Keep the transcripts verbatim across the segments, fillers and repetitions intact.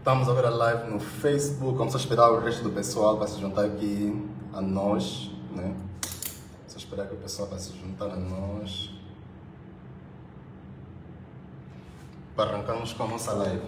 Estamos agora live no Facebook. Vamos só esperar o resto do pessoal para se juntar aqui a nós, né? Só esperar que o pessoal vai se juntar a nós para arrancarmos com a nossa live.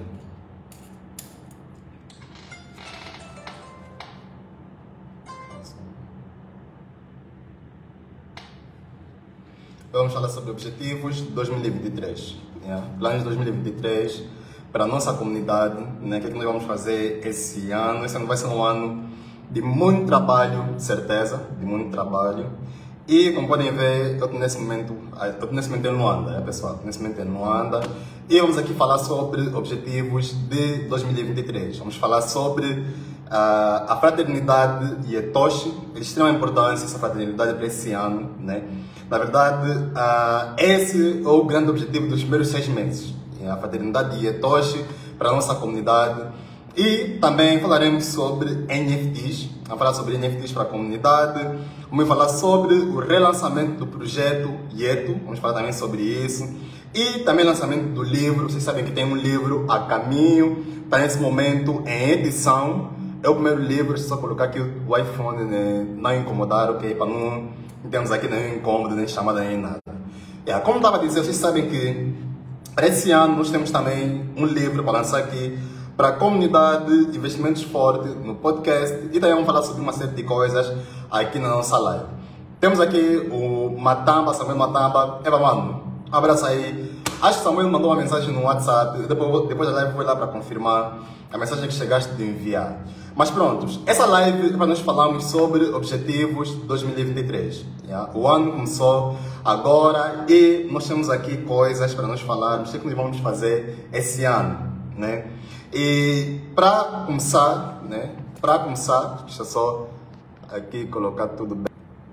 Vamos falar sobre objetivos de dois mil e vinte e três. Yeah? Planos de dois mil e vinte e três para a nossa comunidade, né? O que é que nós vamos fazer esse ano? Esse ano vai ser um ano de muito trabalho, de certeza, de muito trabalho. E como podem ver, eu estou nesse momento, eu estou nesse momento em Luanda, né, pessoal? Nesse momento em Luanda. E vamos aqui falar sobre objetivos de dois mil e vinte e três. Vamos falar sobre uh, a fraternidade e etoshi, de extrema importância essa fraternidade para esse ano, né? Na verdade, uh, esse é o grande objetivo dos primeiros seis meses. A fraternidade e etoshi para a nossa comunidade. E também falaremos sobre N F Ts. Vamos falar sobre N F Ts para a comunidade. Vamos falar sobre o relançamento do projeto Yeto. Vamos falar também sobre isso. E também o lançamento do livro. Vocês sabem que tem um livro a caminho. Está nesse momento em edição. É o primeiro livro. Só colocar aqui o iPhone, né? Não incomodar, ok? Para não termos aqui nenhum incômodo, nem chamada, nem nada. É, como estava a dizer, vocês sabem que para esse ano nós temos também um livro para lançar aqui para a comunidade de investimentos forte no podcast e também vamos falar sobre uma série de coisas aqui na nossa live. Temos aqui o Matamba, Samuel Matamba. Eva, mano, um abraço aí. Acho que Samuel mandou uma mensagem no WhatsApp, depois, depois da live vou lá para confirmar a mensagem que chegaste de enviar. Mas prontos, essa live é para nós falarmos sobre objetivos de dois mil e vinte e três. Yeah? O ano começou agora e nós temos aqui coisas para nós falarmos, o que nós vamos fazer esse ano, né? E para começar, né? Para começar, deixa eu só aqui colocar tudo bem.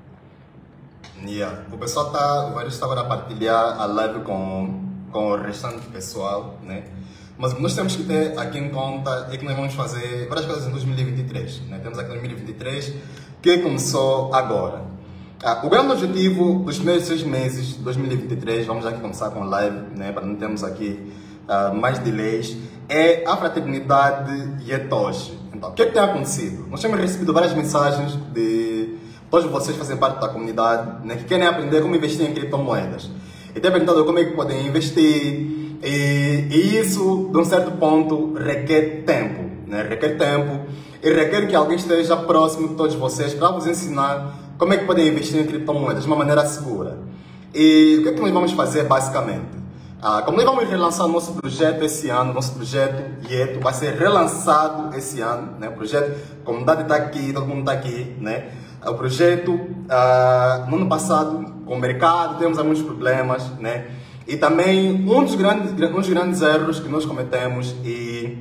Yeah. O pessoal está, o Vários está agora a partilhar a live com, com o restante pessoal, né? Mas o que nós temos que ter aqui em conta é que nós vamos fazer várias coisas em dois mil e vinte e três. Né? Temos aqui dois mil e vinte e três que começou agora. Ah, o grande objetivo dos primeiros seis meses de dois mil e vinte e três, vamos já aqui começar com live, né? Para não termos aqui ah, mais delays, é a fraternidade e etoshi. Então, o que é que tem acontecido? Nós temos recebido várias mensagens de todos vocês que fazem parte da comunidade, né? Que querem aprender como investir em criptomoedas. E tem perguntado como é que podem investir. E, e isso, de um certo ponto, requer tempo, né? Requer tempo e requer que alguém esteja próximo de todos vocês para vos ensinar como é que podem investir em criptomoedas de uma maneira segura. E o que é que nós vamos fazer basicamente? Ah, como nós vamos relançar o nosso projeto esse ano, nosso projeto Yeto vai ser relançado esse ano, né? O projeto, a comunidade está aqui, todo mundo está aqui, né? O projeto, ah, no ano passado, com o mercado, temos alguns problemas, né? E também um dos grandes, um dos grandes erros que nós cometemos e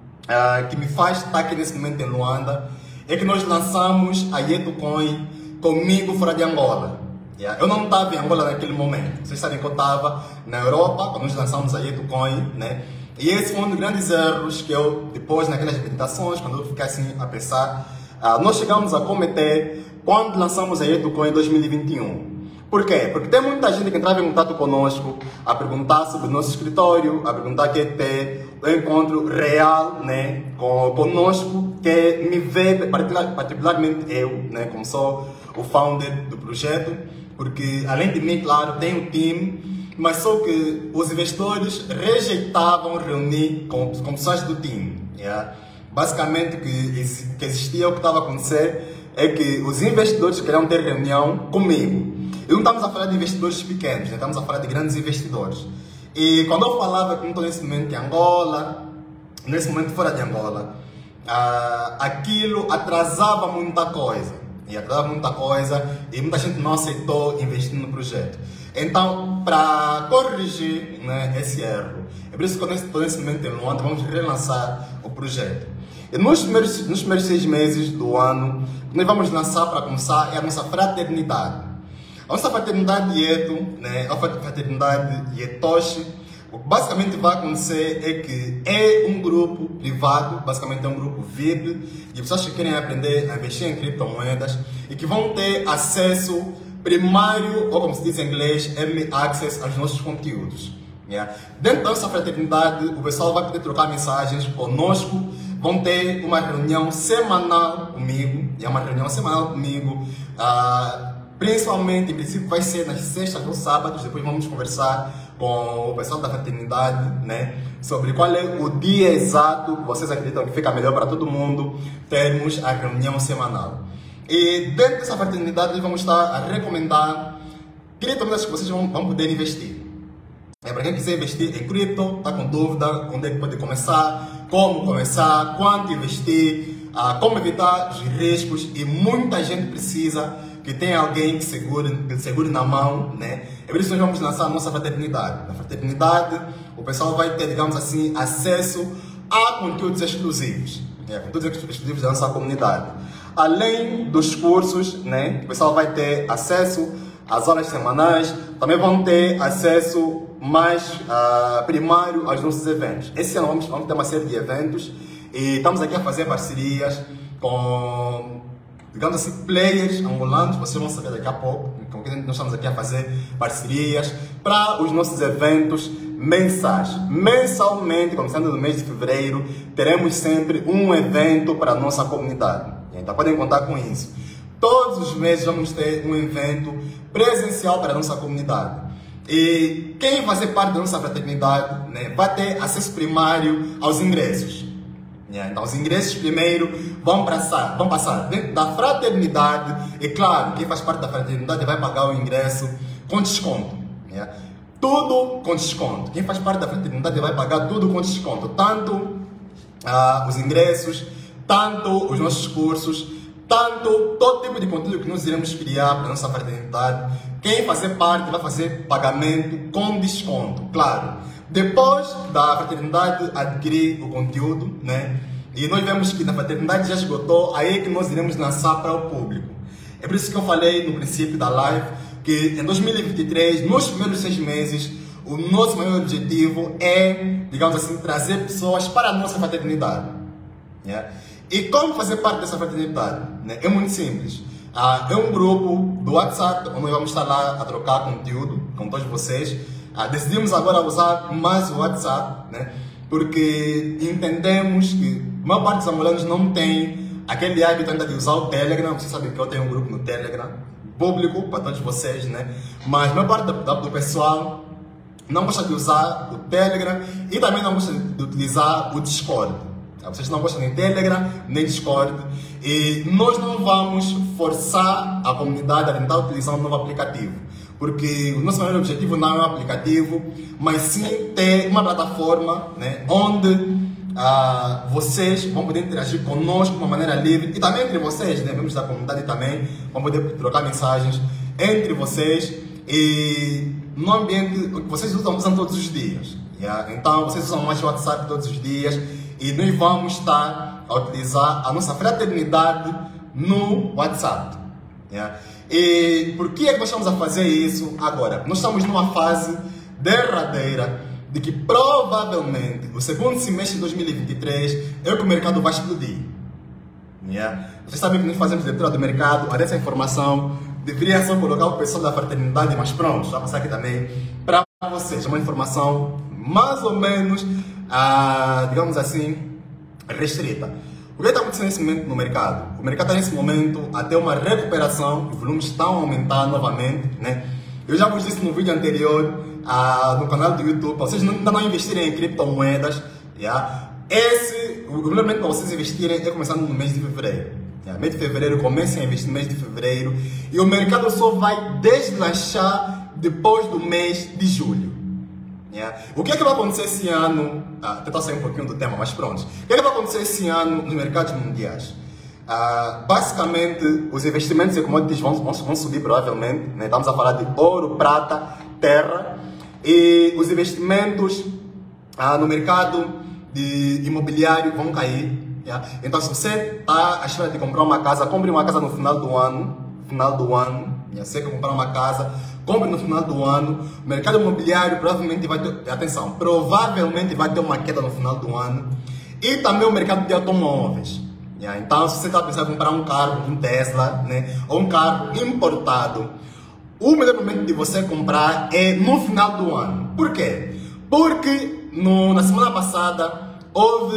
uh, que me faz estar aqui nesse momento em Luanda é que nós lançamos a YetoCoin comigo fora de Angola. Yeah. Eu não estava em Angola naquele momento. Vocês sabem que eu estava na Europa quando nós lançamos a YetoCoin, né? E esse foi um dos grandes erros que eu, depois naquelas meditações, quando eu fiquei assim a pensar, uh, nós chegamos a cometer quando lançamos a YetoCoin em dois mil e vinte e um. Por quê? Porque tem muita gente que entrava em contato conosco a perguntar sobre o nosso escritório, a perguntar que ter o encontro real, né, com, conosco, que me vê, particular, particularmente eu, né, como sou o founder do projeto, porque além de mim, claro, tem um time, mas só que os investidores rejeitavam reunir com, com pessoas do time. Yeah? Basicamente, o que, que existia, o que estava a acontecer é que os investidores queriam ter reunião comigo. E não estamos a falar de investidores pequenos, né? Estamos a falar de grandes investidores. E quando eu falava que não estou nesse momento em Angola, nesse momento fora de Angola, ah, aquilo atrasava muita coisa. E atrasava muita coisa e muita gente não aceitou investir no projeto. Então, para corrigir, né, esse erro, é por isso que eu estou nesse momento em Luanda, vamos relançar o projeto. E nos primeiros, nos primeiros seis meses do ano, o que nós vamos lançar para começar é a nossa fraternidade. A nossa fraternidade Yeto, né, a fraternidade Yetoshi, o que basicamente vai acontecer é que é um grupo privado, basicamente é um grupo V I P, de pessoas que querem aprender a investir em criptomoedas e que vão ter acesso primário, ou como se diz em inglês, early access aos nossos conteúdos. Yeah. Dentro da nossa fraternidade, o pessoal vai poder trocar mensagens conosco, vão ter uma reunião semanal comigo, é uma reunião semanal comigo, uh, principalmente, em princípio vai ser nas sextas ou sábados, depois vamos conversar com o pessoal da fraternidade, né, sobre qual é o dia exato que vocês acreditam que fica melhor para todo mundo termos a reunião semanal. E dentro dessa fraternidade vamos estar a recomendar criptomoedas que vocês vão, vão poder investir. É, para quem quiser investir em cripto, está com dúvida, onde é que pode começar, como começar, quanto investir, ah, como evitar os riscos, e muita gente precisa que tenha alguém que segure, que segure na mão, né? É por isso que nós vamos lançar a nossa fraternidade. Na fraternidade, o pessoal vai ter, digamos assim, acesso a conteúdos exclusivos, né? Conteúdos exclusivos da nossa comunidade. Além dos cursos, né? O pessoal vai ter acesso às aulas semanais, também vão ter acesso mais uh, primário aos nossos eventos. Esse ano vamos, vamos ter uma série de eventos e estamos aqui a fazer parcerias com, digamos assim, players angolanos. Vocês vão saber daqui a pouco com quem nós estamos aqui a fazer parcerias para os nossos eventos mensais. Mensalmente, começando no mês de fevereiro, teremos sempre um evento para a nossa comunidade. Então podem contar com isso. Todos os meses vamos ter um evento presencial para a nossa comunidade. E quem fazer parte da nossa fraternidade, né, vai ter acesso primário aos ingressos. Yeah, então, os ingressos primeiro vão passar, vão passar dentro da fraternidade. E claro, quem faz parte da fraternidade vai pagar o ingresso com desconto. Yeah. Tudo com desconto. Quem faz parte da fraternidade vai pagar tudo com desconto. Tanto uh, os ingressos, tanto os nossos cursos, tanto todo tipo de conteúdo que nós iremos criar para a nossa fraternidade. Quem fazer parte vai fazer pagamento com desconto, claro. Depois da fraternidade adquirir o conteúdo, né? E nós vemos que na fraternidade já esgotou, aí é que nós iremos lançar para o público. É por isso que eu falei no princípio da live que em dois mil e vinte e três, nos primeiros seis meses, o nosso maior objetivo é, digamos assim, trazer pessoas para a nossa fraternidade. Yeah? E como fazer parte dessa fraternidade? Né? É muito simples. Ah, é um grupo do WhatsApp, onde vamos estar lá a trocar conteúdo com todos vocês. Ah, decidimos agora usar mais o WhatsApp, né? Porque entendemos que a maior parte dos angolanos não tem aquele hábito ainda de usar o Telegram. Vocês sabem que eu tenho um grupo no Telegram, público para todos vocês, né? Mas a maior parte do, do pessoal não gosta de usar o Telegram e também não gosta de utilizar o Discord. Vocês não gostam nem Telegram, nem Discord. E nós não vamos forçar a comunidade a tentar utilizar um novo aplicativo. Porque o nosso maior objetivo não é um aplicativo, mas sim ter uma plataforma, né, onde ah, vocês vão poder interagir conosco de uma maneira livre. E também entre vocês, né, membros da comunidade também, vão poder trocar mensagens entre vocês. E no ambiente que vocês usam, usam todos os dias. Yeah? Então vocês usam mais o WhatsApp todos os dias. E nós vamos estar a utilizar a nossa fraternidade no WhatsApp. Yeah? E por que é que nós estamos a fazer isso agora? Nós estamos numa fase derradeira de que provavelmente o segundo semestre de dois mil e vinte e três é o que o mercado vai explodir. Yeah? Vocês sabem que nós fazemos leitura do mercado, mas essa informação deveria só colocar o pessoal da fraternidade, mas pronto, já passar aqui também para vocês. É uma informação mais ou menos, ah, digamos assim, restrita. O que está acontecendo nesse momento no mercado? O mercado está nesse momento a ter uma recuperação, os volumes estão a aumentar novamente, né? Eu já vos disse no vídeo anterior, ah, no canal do YouTube, para vocês ainda não investirem em criptomoedas, yeah? Esse, o melhor momento para vocês investirem é começando no mês de fevereiro. Yeah? Mês de fevereiro, comecem a investir no mês de fevereiro e o mercado só vai deslanchar depois do mês de julho. Yeah. O que é que vai acontecer esse ano? Ah, tentar sair um pouquinho do tema, mas pronto. O que é que vai acontecer esse ano nos mercados mundiais? Ah, basicamente, os investimentos em commodities vão, vão, vão subir provavelmente. Né? Estamos a falar de ouro, prata, terra. E os investimentos ah, no mercado de imobiliário vão cair. Yeah? Então, se você está à espera de comprar uma casa, compre uma casa no final do ano. Final do ano. Yeah? Se você quer comprar uma casa, compre no final do ano. O mercado imobiliário provavelmente vai ter, atenção, provavelmente vai ter uma queda no final do ano. E também o mercado de automóveis. Yeah, então, se você está pensando em comprar um carro, um Tesla, né, ou um carro importado, o melhor momento de você comprar é no final do ano. Por quê? Porque no, na semana passada houve,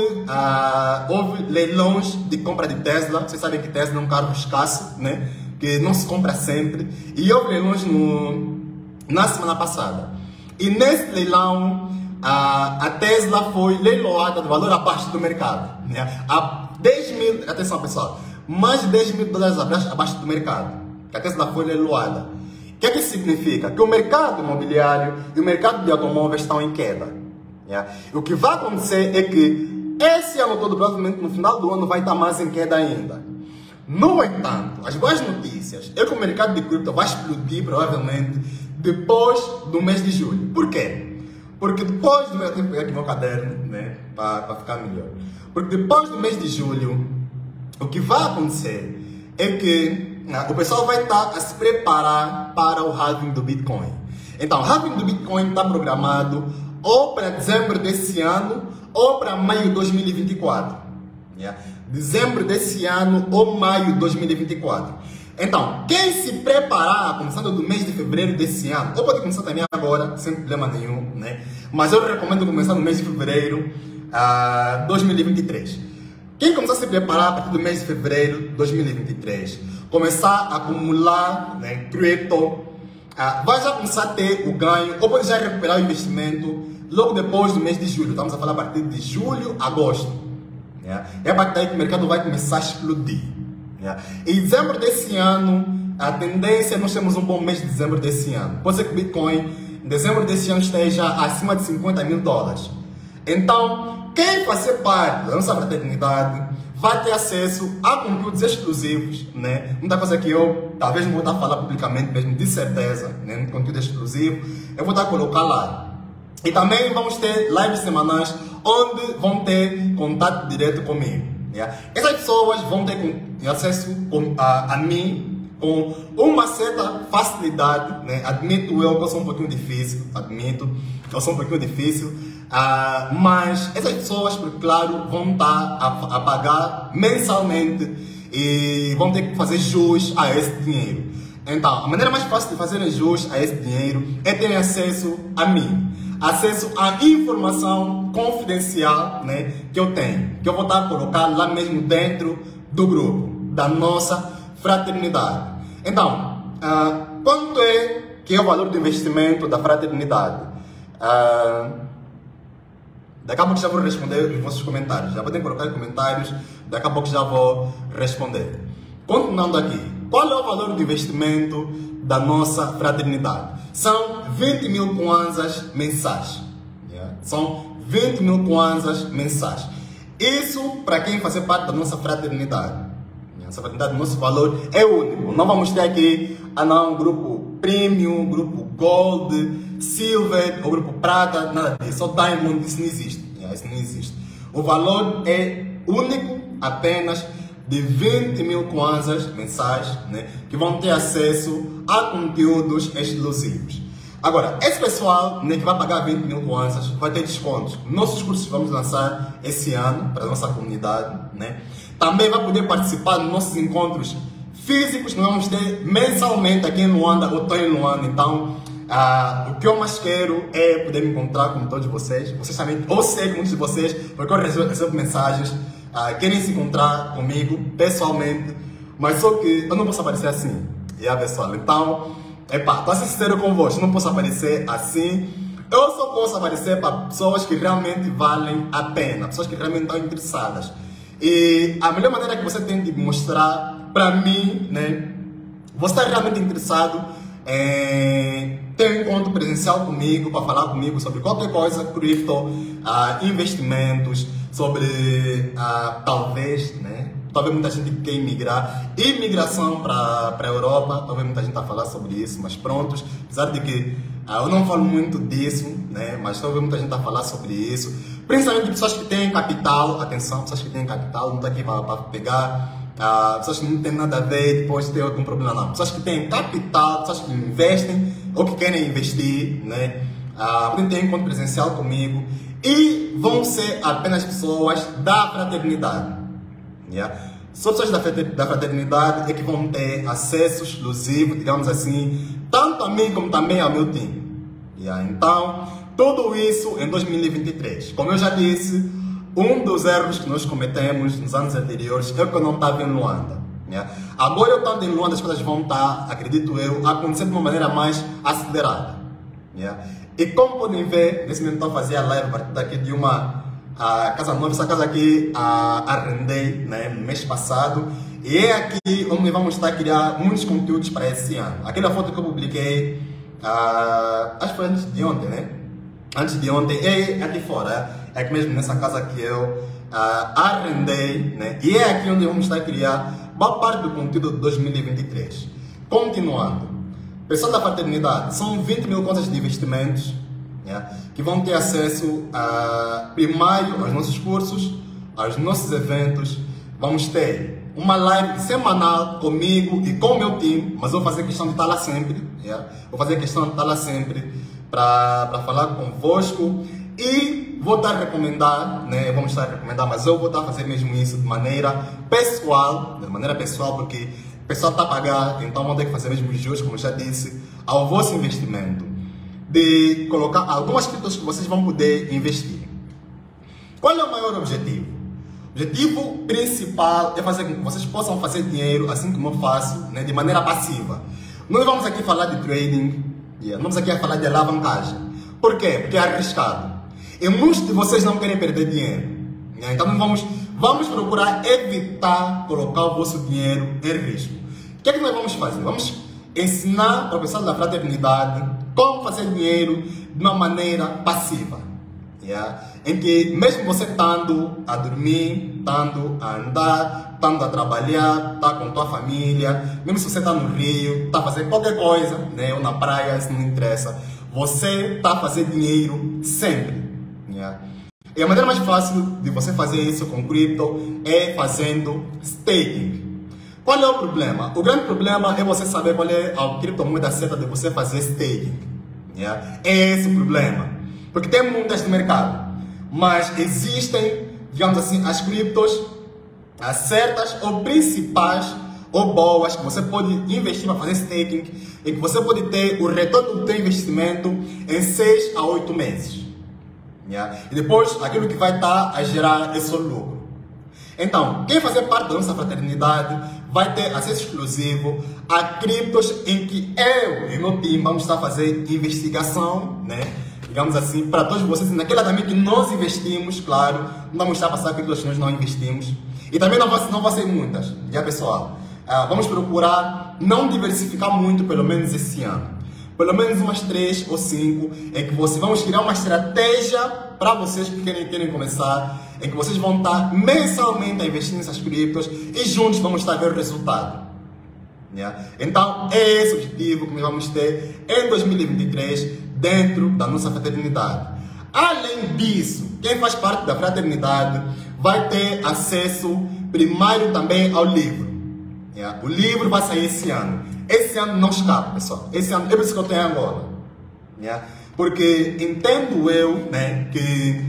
uh, houve leilões de compra de Tesla. Vocês sabem que Tesla é um carro escasso, né? Que não se compra sempre. E houve leilões no, na semana passada. E nesse leilão, uh, a Tesla foi leiloada de valor abaixo do mercado, né? A dez mil, atenção pessoal, mais de dez mil dólares abaixo, abaixo do mercado. Que a Tesla foi leiloada. O que é que isso significa? Que o mercado imobiliário e o mercado de automóveis estão em queda. Yeah. O que vai acontecer é que esse ano todo, provavelmente no final do ano, vai estar mais em queda ainda. No entanto, as boas notícias é que o mercado de cripto vai explodir provavelmente depois do mês de julho. Por quê? Porque depois do meu tempo, aqui meu caderno, né, para ficar melhor. Porque depois do mês de julho, o que vai acontecer é que o pessoal vai estar a se preparar para o halving do Bitcoin. Então, o halving do Bitcoin está programado ou para dezembro desse ano ou para maio de dois mil e vinte e quatro. Yeah. Dezembro desse ano ou maio de dois mil e vinte e quatro. Então, quem se preparar, começando do mês de fevereiro desse ano, ou pode começar também agora, sem problema nenhum, né? Mas eu recomendo começar no mês de fevereiro de uh, dois mil e vinte e três. Quem começar a se preparar a partir do mês de fevereiro de dois mil e vinte e três, começar a acumular, né, cripto, uh, vai já começar a ter o ganho, ou pode já recuperar o investimento logo depois do mês de julho. Estamos a falar a partir de julho, agosto. Yeah. É a partir daí que o mercado vai começar a explodir. Yeah. Em dezembro desse ano, a tendência é nós temos um bom mês de dezembro desse ano. Pode ser que o Bitcoin em dezembro desse ano esteja acima de cinquenta mil dólares. Então, quem fazer parte da nossa fraternidade vai ter acesso a conteúdos exclusivos, né? Muita coisa que eu talvez não vou estar a falar publicamente mesmo, de certeza, né? Conteúdo exclusivo, eu vou estar a colocar lá. E também vamos ter lives semanais onde vão ter contato direto comigo. Yeah? Essas pessoas vão ter acesso com, a, a mim com uma certa facilidade, né? Admito eu que eu sou um pouquinho difícil, admito que eu sou um pouquinho difícil, uh, mas essas pessoas, claro, vão estar a, a pagar mensalmente e vão ter que fazer jus a esse dinheiro. Então, a maneira mais fácil de fazer jus a esse dinheiro é ter acesso a mim. Acesso à informação confidencial, né, que eu tenho, que eu vou estar a colocar lá mesmo dentro do grupo, da nossa fraternidade. Então, uh, quanto é que é o valor do investimento da fraternidade? Uh, daqui a pouco já vou responder os vossos comentários. Já podem colocar em comentários, daqui a pouco já vou responder. Continuando aqui, qual é o valor do investimento da nossa fraternidade? São vinte mil kwanzas mensais. Yeah? São vinte mil kwanzas mensais. Isso para quem fazer parte da nossa fraternidade. Yeah? Essa fraternidade, nosso valor é único. Não vamos ter aqui ah, não, grupo Premium, grupo Gold, Silver, ou grupo Prata, nada disso. Só Diamond, isso não existe. Yeah? Isso não existe. O valor é único apenas de vinte mil kwanzas mensais, né, que vão ter acesso a conteúdos exclusivos. Agora, esse pessoal, né, que vai pagar vinte mil kwanzas vai ter descontos. Nossos cursos que vamos lançar esse ano para a nossa comunidade, né? Também vai poder participar dos nossos encontros físicos que nós vamos ter mensalmente aqui em Luanda, ou estou em Luanda. Então, ah, o que eu mais quero é poder me encontrar com todos vocês. Vocês também, ou sei que muitos de vocês, porque eu recebo, recebo mensagens, Uh, querem se encontrar comigo pessoalmente, mas só que eu não posso aparecer assim. E yeah, pessoal, então, epá, para ser sincero convosco, eu não posso aparecer assim. Eu só posso aparecer para pessoas que realmente valem a pena, pessoas que realmente estão interessadas. E a melhor maneira que você tem de mostrar para mim, né, você está realmente interessado em ter um encontro presencial comigo, para falar comigo sobre qualquer coisa, cripto, uh, investimentos, sobre uh, talvez, né? Talvez muita gente quer imigrar, imigração para a Europa, talvez muita gente está a falar sobre isso, mas prontos, apesar de que uh, eu não falo muito disso, né? Mas talvez muita gente está a falar sobre isso, principalmente pessoas que têm capital, atenção, pessoas que têm capital, não está aqui para pegar, uh, pessoas que não têm nada a ver, depois ter algum problema, não, pessoas que têm capital, pessoas que investem ou que querem investir, né? Uh, podem ter encontro presencial comigo. E vão ser apenas pessoas da fraternidade. Yeah? Só pessoas da fraternidade é que vão ter acesso exclusivo, digamos assim, tanto a mim como também ao meu time. Yeah? Então, tudo isso em dois mil e vinte e três. Como eu já disse, um dos erros que nós cometemos nos anos anteriores é que eu não estava em Luanda. Né? Agora eu estando em Luanda, as coisas vão estar, acredito eu, a acontecer de uma maneira mais acelerada. Né? E como podem ver, nesse momento estou a fazer a live a partir daqui de uma a casa nova. Essa casa aqui a, arrendei, né, no mês passado. E é aqui onde vamos estar a criar muitos conteúdos para esse ano. Aquela foto que eu publiquei, uh, acho que foi antes de ontem, né? Antes de ontem, é aqui fora. É aqui mesmo nessa casa que eu uh, arrendei, né? E é aqui onde vamos estar a criar boa parte do conteúdo de dois mil e vinte e três. Continuando. Pessoal da Fraternidade, são vinte mil contas de investimentos, né, que vão ter acesso a, primeiro aos nossos cursos, aos nossos eventos. Vamos ter uma live semanal comigo e com o meu time, mas vou fazer questão de estar lá sempre. Yeah? Vou fazer questão de estar lá sempre para falar convosco e vou estar a recomendar, né? Vamos estar a recomendar, mas eu vou estar a fazer mesmo isso de maneira pessoal, de maneira pessoal, porque o pessoal está a pagar, então vão ter que fazer mesmo jus, como eu já disse, ao vosso investimento, de colocar algumas criptos que vocês vão poder investir. Qual é o maior objetivo? O objetivo principal é fazer com que vocês possam fazer dinheiro, assim como eu faço, né, de maneira passiva. Não vamos aqui falar de trading, yeah, não vamos aqui a falar de alavancagem. Por quê? Porque é arriscado. E muitos de vocês não querem perder dinheiro. Né? Então vamos, vamos procurar evitar colocar o vosso dinheiro em risco. O que é que nós vamos fazer? Vamos ensinar para o pessoal da Fraternidade como fazer dinheiro de uma maneira passiva. Yeah? Em que mesmo você estando a dormir, estando a andar, estando a trabalhar, está com tua família, mesmo se você está no Rio, está a fazer qualquer coisa, né, ou na praia, isso não interessa, você está a fazer dinheiro sempre. Yeah? E a maneira mais fácil de você fazer isso com cripto é fazendo staking. Qual é o problema? O grande problema é você saber qual é a criptomoeda certa de você fazer staking. Yeah? É esse o problema. Porque tem muitas no mercado, mas existem, digamos assim, as criptos as certas ou principais ou boas que você pode investir para fazer staking e que você pode ter o retorno do seu investimento em seis a oito meses. Yeah? E depois aquilo que vai estar a gerar esse lucro. Então, quem fazer parte da nossa fraternidade vai ter acesso exclusivo a criptos em que eu e meu time vamos estar a fazer investigação, né? Digamos assim, para todos vocês, naquela também que nós investimos, claro, não vamos estar a passar criptos que nós não investimos. E também não vai, não vai ser muitas, já pessoal. Uh, vamos procurar não diversificar muito, pelo menos esse ano. Pelo menos umas três ou cinco, em que vocês vamos criar uma estratégia para vocês que querem, querem começar, em que vocês vão estar mensalmente a investir nessas criptos e juntos vamos estar a ver o resultado. Yeah? Então, é esse o objetivo que nós vamos ter em dois mil e vinte e três dentro da nossa fraternidade. Além disso, quem faz parte da fraternidade vai ter acesso primeiro também ao livro. Yeah? O livro vai sair esse ano. Esse ano não escapa, pessoal. Esse ano é por isso que eu tenho agora. Yeah? Porque entendo eu, né, que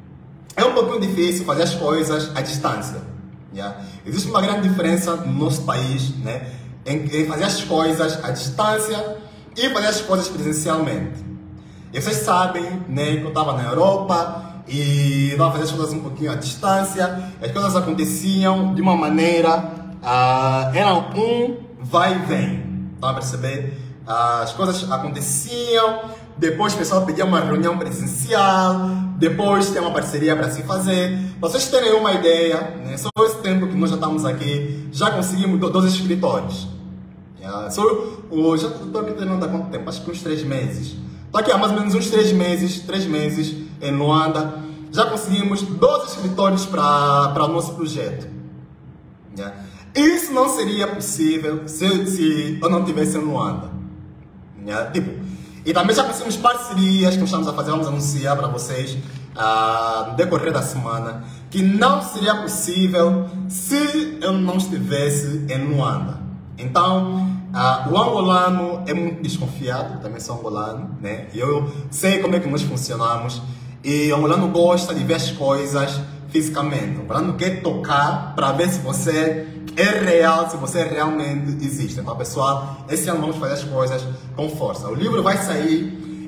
é um pouquinho difícil fazer as coisas à distância. Yeah? Existe uma grande diferença no nosso país, né, em, em fazer as coisas à distância e fazer as coisas presencialmente. E vocês sabem, né, que eu estava na Europa e estava fazendo as coisas um pouquinho à distância. As coisas aconteciam de uma maneira, uh, era um vai e vem. Estão a perceber? Uh, as coisas aconteciam, depois o pessoal pedia uma reunião presencial, depois tem uma parceria para se fazer. Para vocês terem uma ideia, né, só esse tempo que nós já estamos aqui, já conseguimos doze escritórios. Yeah. Só, o, já estou aqui tendo há quanto tempo? Acho que uns três meses. Estou aqui há mais ou menos uns três meses, três meses em Luanda. Já conseguimos doze escritórios para o nosso projeto. Yeah. Isso não seria possível se, se eu não estivesse em Luanda. Yeah. Tipo, e também já conseguimos parcerias que nós estamos a fazer, vamos anunciar para vocês uh, no decorrer da semana, que não seria possível se eu não estivesse em Luanda. Então, Uh, o angolano é muito desconfiado, também sou angolano, né? E eu sei como é que nós funcionamos. E o angolano gosta de ver as coisas fisicamente. O angolano quer tocar para ver se você é real, se você realmente existe. Então, pessoal, esse ano vamos fazer as coisas com força. O livro vai sair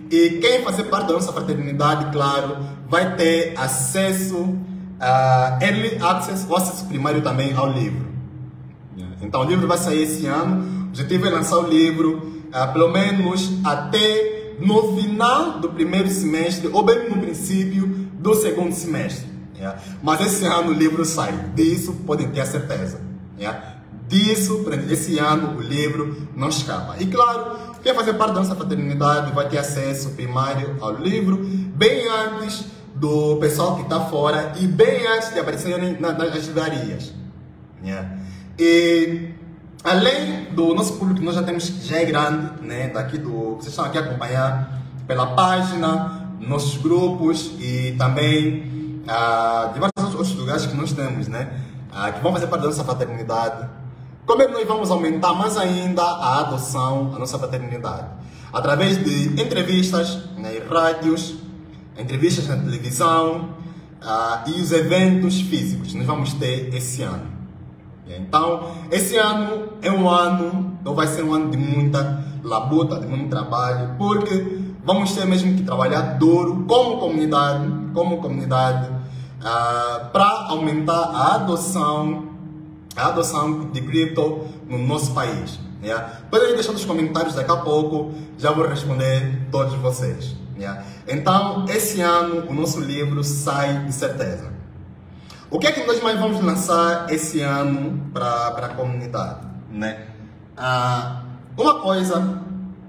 E quem fazer parte da nossa fraternidade, claro, vai ter acesso a uh, early access, ou acesso primário também ao livro. Yeah. Então o livro vai sair esse ano. O objetivo é lançar o livro uh, pelo menos até no final do primeiro semestre ou bem no princípio do segundo semestre. Yeah. Mas esse ano o livro sai, disso podem ter a certeza. Yeah. Disso, esse ano o livro não escapa. E claro, quem fazer parte da nossa fraternidade vai ter acesso primário ao livro bem antes do pessoal que está fora e bem antes de aparecerem nas livrarias. Yeah. E além do nosso público que nós já temos, que já é grande, né, daqui do, vocês estão aqui a acompanhar pela página, nossos grupos e também ah, de vários outros lugares que nós temos, né, ah, que vão fazer parte da nossa fraternidade. Como é que nós vamos aumentar mais ainda a adoção, a nossa fraternidade? Através de entrevistas nas rádios, entrevistas na televisão uh, e os eventos físicos que nós vamos ter esse ano. Então, esse ano é um ano, ou vai ser um ano de muita labuta, de muito trabalho, porque vamos ter mesmo que trabalhar duro como comunidade, como comunidade, uh, para aumentar a adoção, a adoção de cripto no nosso país. Yeah? Podem deixar nos comentários daqui a pouco, já vou responder todos vocês. Yeah? Então, esse ano o nosso livro sai de certeza. O que é que nós mais vamos lançar esse ano para a comunidade? Né? Ah, uma coisa...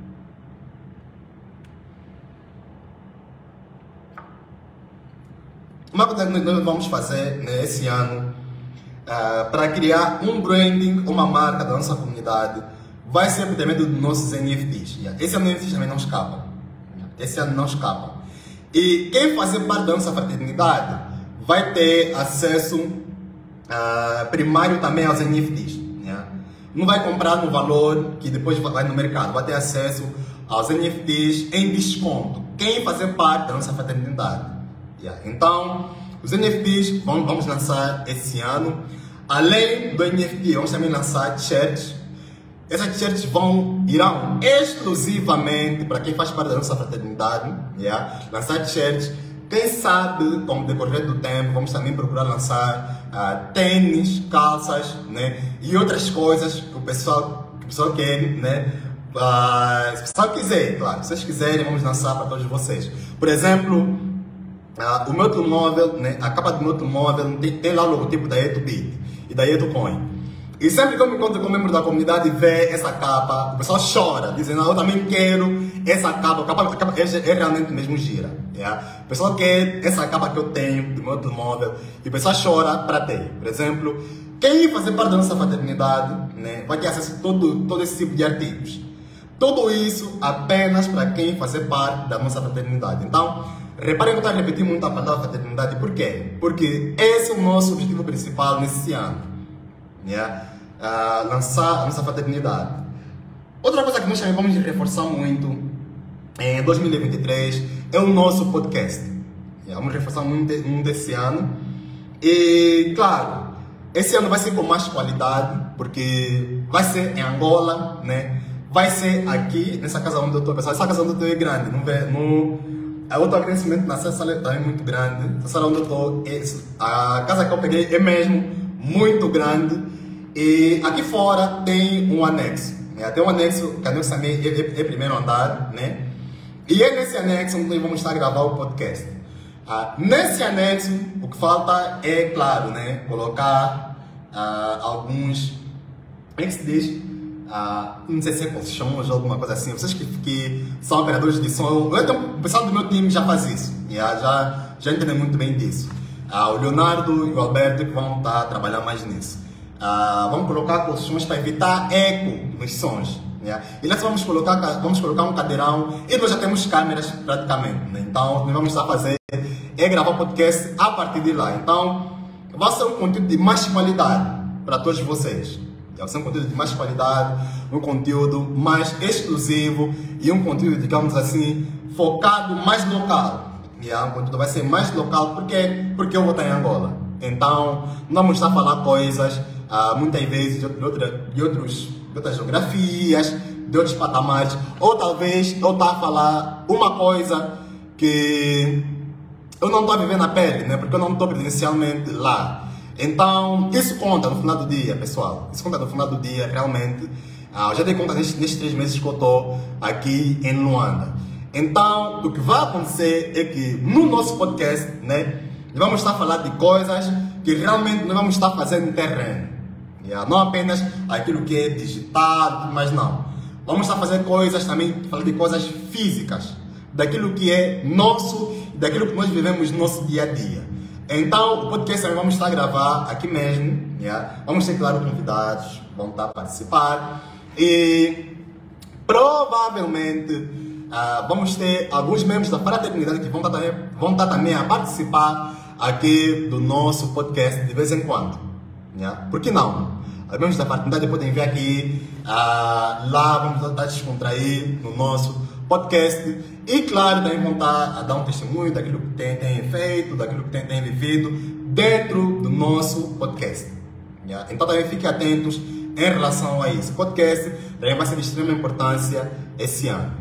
Uma coisa que nós vamos fazer, né, esse ano, ah, para criar um branding, uma marca da nossa comunidade, vai ser por meio dos nossos N F Ts. Yeah? Esse ano N F Ts também não escapam. Esse ano não escapam. E quem fazer parte da nossa fraternidade vai ter acesso uh, primário também aos N F Ts. Yeah? Não vai comprar no valor que depois vai no mercado. Vai ter acesso aos N F Ts em desconto. Quem fazer parte da nossa fraternidade. Yeah? Então, os N F Ts vamos, vamos lançar esse ano. Além do N F T, vamos também lançar t-shirts. Essas t-shirts vão, irão exclusivamente para quem faz parte da nossa fraternidade, yeah? Lançar t-shirts. Quem sabe, com o decorrer do tempo, vamos também procurar lançar uh, tênis, calças, né? E outras coisas que o pessoal, que o pessoal quer, né? Uh, se o pessoal quiser, claro, se vocês quiserem, vamos lançar para todos vocês. Por exemplo, uh, o meu automóvel, né? A capa do meu automóvel tem, tem lá o logotipo da EduBit e da EduCoin. E sempre que eu me encontro com membros da comunidade e vê essa capa, o pessoal chora, dizendo, eu também quero essa capa, a capa, a capa é, é realmente mesmo gira. Yeah? O pessoal quer essa capa que eu tenho do meu automóvel e o pessoal chora para ter. Por exemplo, quem fazer parte da nossa fraternidade, né, vai ter acesso a todo, todo esse tipo de artigos. Tudo isso apenas para quem fazer parte da nossa fraternidade. Então, reparem que eu estou a repetir muito a palavra fraternidade, por quê? Porque esse é o nosso objetivo principal nesse ano. Yeah? Uh, lançar a nossa fraternidade. Outra coisa que nós também vamos reforçar muito em dois mil e vinte e três é o nosso podcast. Yeah, vamos reforçar muito, muito esse ano. E claro, esse ano vai ser com mais qualidade, porque vai ser em Angola, né? Vai ser aqui, nessa casa onde eu estou, pessoal. Essa casa onde eu estou é grande, não vê? No, a outra crescimento na sala também é muito grande. Essa sala onde eu estou, é, a casa que eu peguei é mesmo muito grande. E aqui fora tem um anexo, né? Tem um anexo, que anexo também é, é, é primeiro andar, né? E é nesse anexo onde nós vamos estar a gravar o podcast. Ah, nesse anexo, o que falta é, claro, né? Colocar ah, alguns, como é que se diz? Ah, não sei se é colchões ou alguma coisa assim. Vocês que, que são operadores de som, eu tenho, o pessoal do meu time já faz isso, yeah? já, já entendem muito bem disso. Ah, o Leonardo e o Alberto que vão estar a trabalhar mais nisso. Uh, vamos colocar colchões para evitar eco nos sons. Yeah? E nós vamos colocar, vamos colocar um cadeirão e nós já temos câmeras praticamente. Né? Então, nós vamos estar a fazer é gravar podcast a partir de lá. Então, vai ser um conteúdo de mais qualidade para todos vocês. Vai ser um conteúdo de mais qualidade, um conteúdo mais exclusivo e um conteúdo, digamos assim, focado mais local. Yeah? Um conteúdo vai ser mais local porque, porque eu vou estar em Angola. Então, não vamos estar a falar coisas Uh, muitas vezes de, outra, de, outros, de outras geografias, de outros patamares, ou talvez eu estou a falar uma coisa que eu não estou a viver na pele, né? Porque eu não estou presencialmente lá. Então, isso conta no final do dia, pessoal. Isso conta no final do dia, realmente. Ah, eu já dei conta nestes, nestes três meses que eu estou aqui em Luanda. Então, o que vai acontecer é que no nosso podcast, né, nós vamos estar a falar de coisas que realmente nós vamos estar fazendo no terreno. Yeah? Não apenas aquilo que é digitado, mas não. Vamos estar a fazer coisas também, falar de coisas físicas, daquilo que é nosso, daquilo que nós vivemos no nosso dia a dia. Então, o podcast também vamos estar a gravar aqui mesmo. Yeah? Vamos ter, claro, convidados, vão estar a participar. E provavelmente uh, vamos ter alguns membros da fraternidade que vão estar, também, vão estar também a participar aqui do nosso podcast de vez em quando. Yeah? Por que não? Os membros da fraternidade podem vir aqui, uh, lá vamos estar a descontrair no nosso podcast. E claro, também vão estar a dar um testemunho daquilo que têm, têm feito, daquilo que têm, têm vivido dentro do nosso podcast. Yeah? Então também fiquem atentos em relação a isso. O podcast também vai ser de extrema importância esse ano.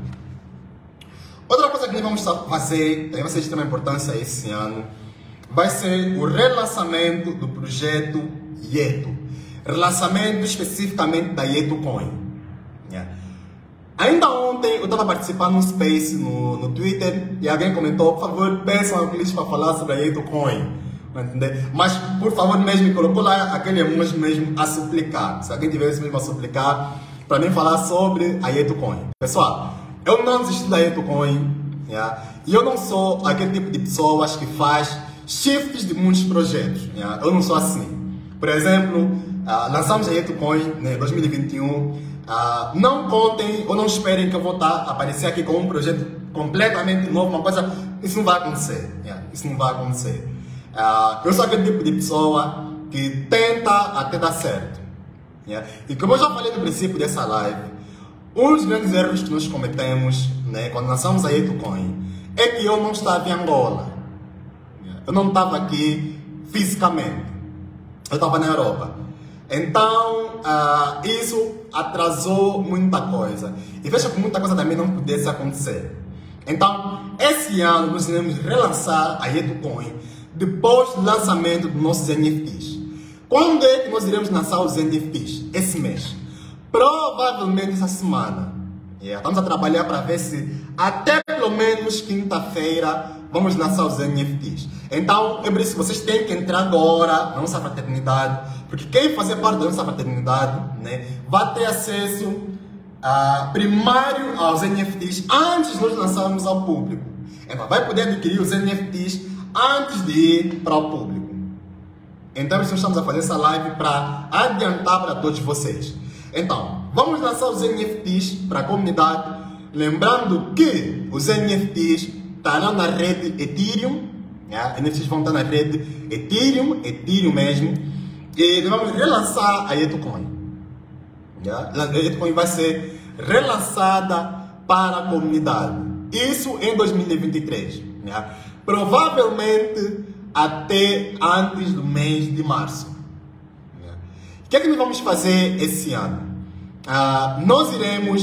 Outra coisa que nós vamos fazer, também vai ser de extrema importância esse ano, vai ser o relançamento do projeto Yeto. Relançamento especificamente da Yeto Coin. Yeah. Ainda ontem eu estava participando num space no, no Twitter e alguém comentou, por favor, peçam ao Clis para falar sobre a Yeto Coin. Mas, por favor, mesmo, colocou lá aquele emoji mesmo a suplicar. Se alguém tivesse mesmo a suplicar para mim falar sobre a Yeto Coin. Pessoal, eu não desisti da Yeto Coin. Yeah? E eu não sou aquele tipo de pessoas que faz shifts de muitos projetos. Yeah? Eu não sou assim. Por exemplo, uh, lançamos a Yeto Coin em né, dois mil e vinte e um. Uh, não contem ou não esperem que eu vou estar a aparecer aqui com um projeto completamente novo, uma coisa. Isso não vai acontecer. Yeah? Isso não vai acontecer. Uh, eu sou aquele tipo de pessoa que tenta até dar certo. Yeah? E como eu já falei no princípio dessa live, um dos grandes erros que nós cometemos, né, quando lançamos a Yeto Coin é que eu não estava em Angola. Yeah? Eu não estava aqui fisicamente. Eu estava na Europa. Então, uh, isso atrasou muita coisa. E fez com que muita coisa também não pudesse acontecer. Então, esse ano nós iremos relançar a Yeto Coin depois do lançamento dos nossos N F Ts. Quando é que nós iremos lançar os N F Ts? Esse mês. Provavelmente essa semana. Yeah. Estamos a trabalhar para ver se até pelo menos quinta-feira vamos lançar os N F Ts. Então, é por isso que vocês têm que entrar agora na nossa fraternidade, porque quem fazer parte da nossa fraternidade, né, vai ter acesso uh, primário aos N F Ts antes de nós lançarmos ao público. Então, vai poder adquirir os N F Ts antes de ir para o público. Então, nós estamos a fazer essa live para adiantar para todos vocês. Então, vamos lançar os N F Ts para a comunidade, lembrando que os N F Ts estarão na rede Ethereum, yeah? N F Ts vão estar na rede Ethereum, Ethereum mesmo, e vamos relançar a Yeto Coin. Yeah? A Yeto Coin vai ser relançada para a comunidade. Isso em dois mil e vinte e três. Yeah? Provavelmente até antes do mês de março. Yeah. O que é que nós vamos fazer esse ano? Uh, nós iremos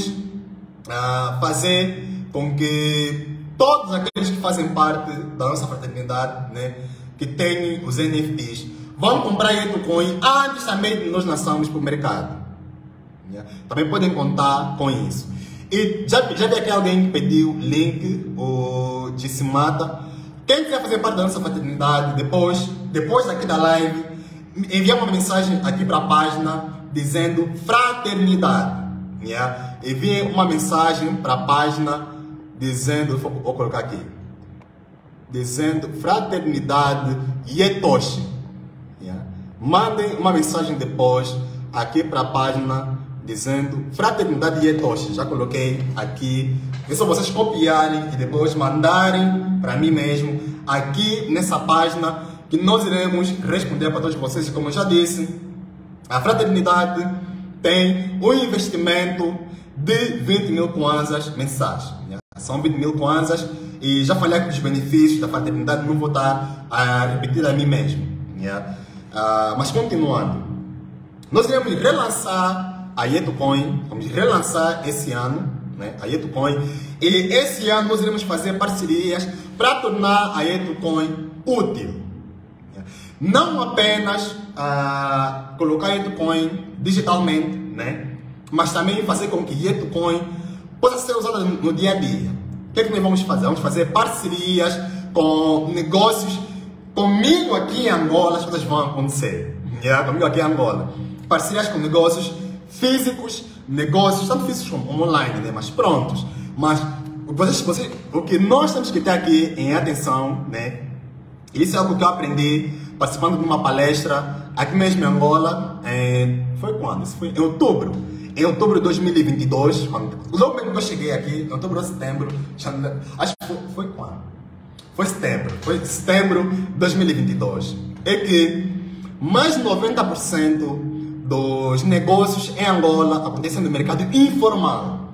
uh, fazer com que todos aqueles que fazem parte da nossa fraternidade, né, que têm os N F Ts, vão comprar Yeto Coin antes também de nós lançarmos para o mercado. Yeah. Também podem contar com isso. E já, já vi aqui alguém que pediu link, o Dissimata. Quem quiser fazer parte da nossa fraternidade, depois, depois aqui da live, enviar uma mensagem aqui para a página dizendo fraternidade. Yeah? Envie uma mensagem para a página dizendo, vou, vou colocar aqui, dizendo fraternidade Yetoshi. Yeah? Mandem uma mensagem depois aqui para a página dizendo fraternidade Yetoshi. Já coloquei aqui. É só vocês copiarem e depois mandarem para mim mesmo aqui nessa página, que nós iremos responder para todos vocês. Como eu já disse, a fraternidade tem um investimento de vinte mil kwanzas mensais. Yeah? São vinte mil kwanzas e já falei aqui dos benefícios da fraternidade, não vou estar a repetir a mim mesmo. Yeah? Uh, mas continuando, nós iremos relançar a Yetucoin, vamos relançar esse ano, né, a Yetucoin, e esse ano nós iremos fazer parcerias para tornar a Yetucoin útil. Não apenas ah, colocar a Yetucoin digitalmente, né, mas também fazer com que a Yetucoin possa ser usada no dia a dia. O que é que nós vamos fazer? Vamos fazer parcerias com negócios. Comigo aqui em Angola as coisas vão acontecer. Yeah? Comigo aqui em Angola. Parcerias com negócios físicos, negócios, tanto físicos como online, né? Mas prontos. Mas vocês, vocês, o que nós temos que ter aqui em atenção, né? Isso é algo que eu aprendi participando de uma palestra aqui mesmo em Angola. Em, foi quando? Isso foi em outubro. Em outubro de dois mil e vinte e dois, quando, logo que eu cheguei aqui, em outubro ou setembro, acho que foi, foi quando? Foi setembro, foi setembro de dois mil e vinte e dois. É que mais de noventa por cento dos negócios em Angola acontecem no mercado informal.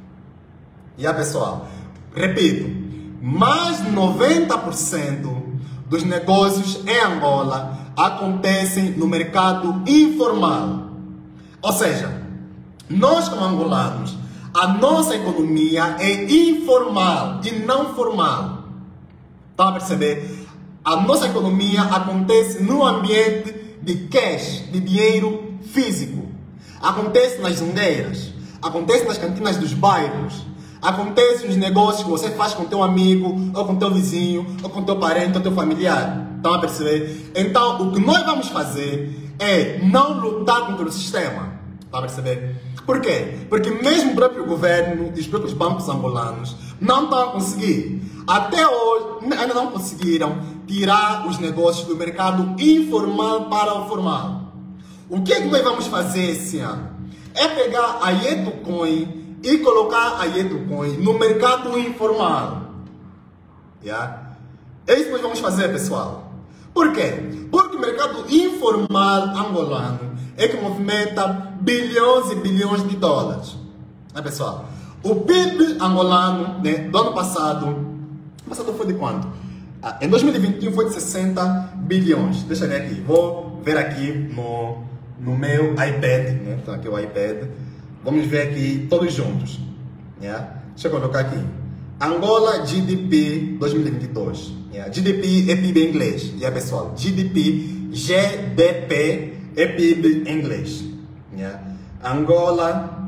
E aí, pessoal, repito, mais de noventa por cento dos negócios em Angola acontecem no mercado informal. Ou seja, nós como angolanos, a nossa economia é informal e não formal. Estão a perceber? A nossa economia acontece no ambiente de cash, de dinheiro físico. Acontece nas zundeiras, acontece nas cantinas dos bairros, acontece nos negócios que você faz com teu amigo, ou com teu vizinho, ou com teu parente, ou teu familiar. Estão a perceber? Então, o que nós vamos fazer é não lutar contra o sistema. Estão a perceber? Por quê? Porque mesmo o próprio governo e os próprios bancos angolanos não estão a conseguir. Até hoje, ainda não conseguiram tirar os negócios do mercado informal para o formal. O que é que nós vamos fazer esse ano? É pegar a Yetucoin e colocar a Yetucoin no mercado informal. Yeah? É isso que nós vamos fazer, pessoal. Por quê? Porque o mercado informal angolano é que movimenta bilhões e bilhões de dólares. Né, pessoal? O P I B angolano, né, do ano passado, passado foi de quanto? Ah, em dois mil e vinte e um foi de sessenta bilhões. Deixa eu ver aqui. Vou ver aqui no, no meu iPad. Né? Então aqui o iPad. Vamos ver aqui todos juntos. Yeah? Deixa eu colocar aqui. Angola G D P dois mil e vinte e dois. Yeah? G D P é P I B em inglês. Yeah, pessoal? G D P, G D P é P I B em inglês. Yeah? Angola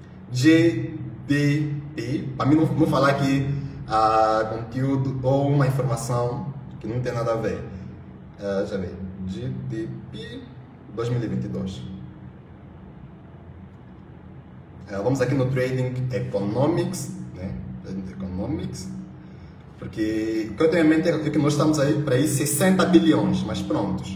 G D P. Para mim não, não falar aqui Uh, conteúdo ou uma informação que não tem nada a ver. Uh, já vi. G D P dois mil e vinte e dois. Uh, vamos aqui no Trading Economics, né? Trading Economics. Porque o que eu tenho em mente é que nós estamos aí para aí sessenta bilhões, mas prontos.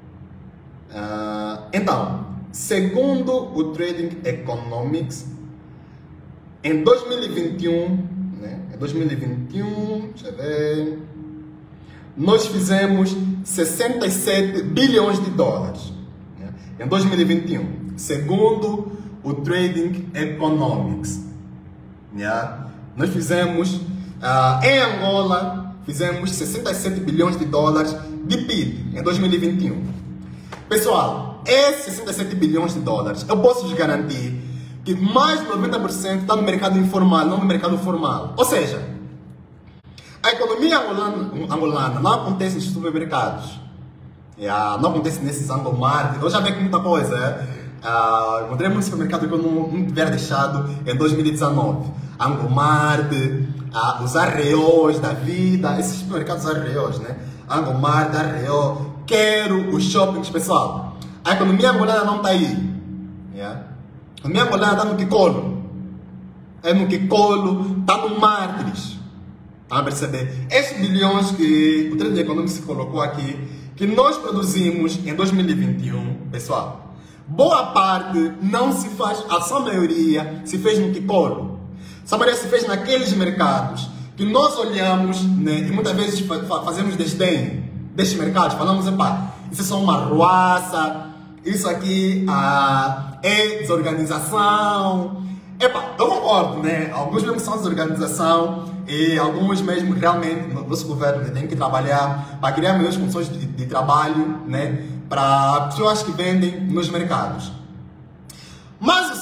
Uh, então, segundo o Trading Economics, em dois mil e vinte e um, em dois mil e vinte e um, deixa eu ver, nós fizemos sessenta e sete bilhões de dólares. Né? Em dois mil e vinte e um, segundo o Trading Economics. Né? Nós fizemos, uh, em Angola, fizemos sessenta e sete bilhões de dólares de P I B em dois mil e vinte e um. Pessoal, esses sessenta e sete bilhões de dólares, eu posso lhes garantir que mais de noventa por cento está no mercado informal, não no mercado formal. Ou seja, a economia angolana, angolana não acontece nos supermercados. Yeah, não acontece nesses Angomart. Eu já vi aqui muita coisa. É? Uh, encontrei muito supermercado que eu não, não tiver deixado em dois mil e dezenove. Angomart, uh, os arreós da vida, esses supermercados arreós, né? Angomart, arreó, quero os shoppings, pessoal. A economia angolana não está aí. Yeah? A minha angolana está no Kikolo. É no Kikolo, está no Mártires. Estão a perceber? Esses bilhões que o Trading Economics se colocou aqui, que nós produzimos em dois mil e vinte e um, pessoal, boa parte não se faz, a sua maioria se fez no Kikolo. A sua maioria se fez naqueles mercados que nós olhamos, né, e muitas vezes fazemos desdém destes mercados. Falamos, epá, isso é só uma ruaça, isso aqui ah, é desorganização. Epa, eu concordo, né? Alguns mesmo são desorganização e alguns mesmo realmente no nosso governo tem que trabalhar para criar melhores condições de, de trabalho, né? Para pessoas que vendem nos mercados. Mas o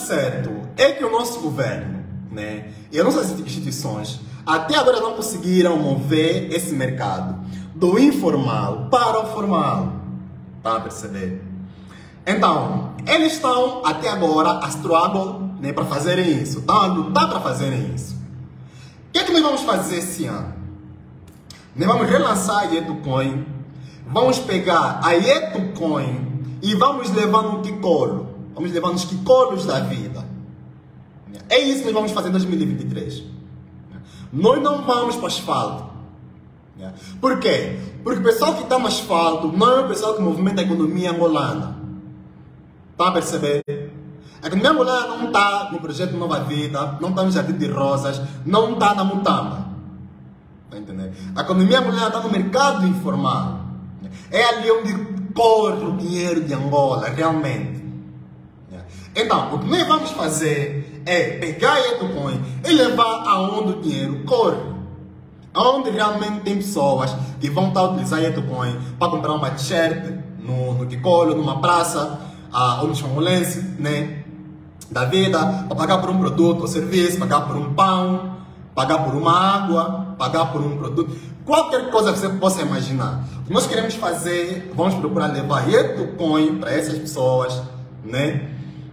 certo é que o nosso governo, né, e as nossas instituições até agora não conseguiram mover esse mercado do informal para o formal. Tá a perceber? Então, eles estão até agora a struggle, né, para fazerem isso. Estão a lutar para fazerem isso. O que é que nós vamos fazer esse ano? Nós vamos relançar a Yetucoin, vamos pegar a Yetucoin e vamos levar no Kikolo. Vamos levar nos Kikolos da vida. É isso que nós vamos fazer em dois mil e vinte e três. Nós não vamos para o asfalto. Por quê? Porque o pessoal que está no asfalto não é o pessoal que movimenta a economia angolana. Está a perceber? A economia angolana não está no projeto Nova Vida, não está no Jardim de Rosas, não está na Mutamba. Está entendendo? A economia angolana está no mercado informal. É ali onde corre o dinheiro de Angola, realmente. Então, o que nós vamos fazer é pegar a Yetucoin e levar aonde o dinheiro corre. Onde realmente tem pessoas que vão estar a utilizar a Yetucoin para comprar uma t-shirt no, no Kikolo, numa praça, uh, ou no Xangolense, né, da vida, para pagar por um produto ou serviço, pagar por um pão, pagar por uma água, pagar por um produto, qualquer coisa que você possa imaginar. O que nós queremos fazer, vamos procurar levar Yetucoin para essas pessoas, né?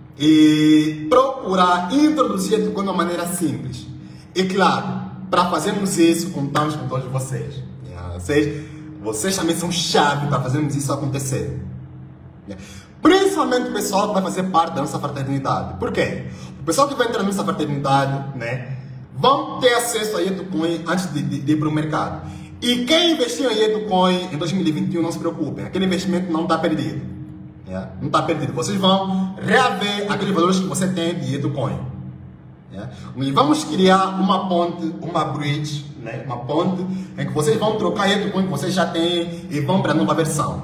E procurar introduzir a Yetucoin de uma maneira simples. E claro, para fazermos isso, contamos com todos vocês. Vocês, vocês também são chave para fazermos isso acontecer. Principalmente o pessoal que vai fazer parte da nossa fraternidade. Por quê? O pessoal que vai entrar na nossa fraternidade, né, vão ter acesso a Yetucoin antes de, de, de ir para o mercado. E quem investiu em Yetucoin em dois mil e vinte e um, não se preocupem, aquele investimento não está perdido. Yeah? Não está perdido. Vocês vão reaver aqueles valores que você tem de Yetucoin. Yeah? E vamos criar uma ponte, uma bridge, né? Uma ponte em que vocês vão trocar Yetucoin que vocês já têm e vão para a nova versão.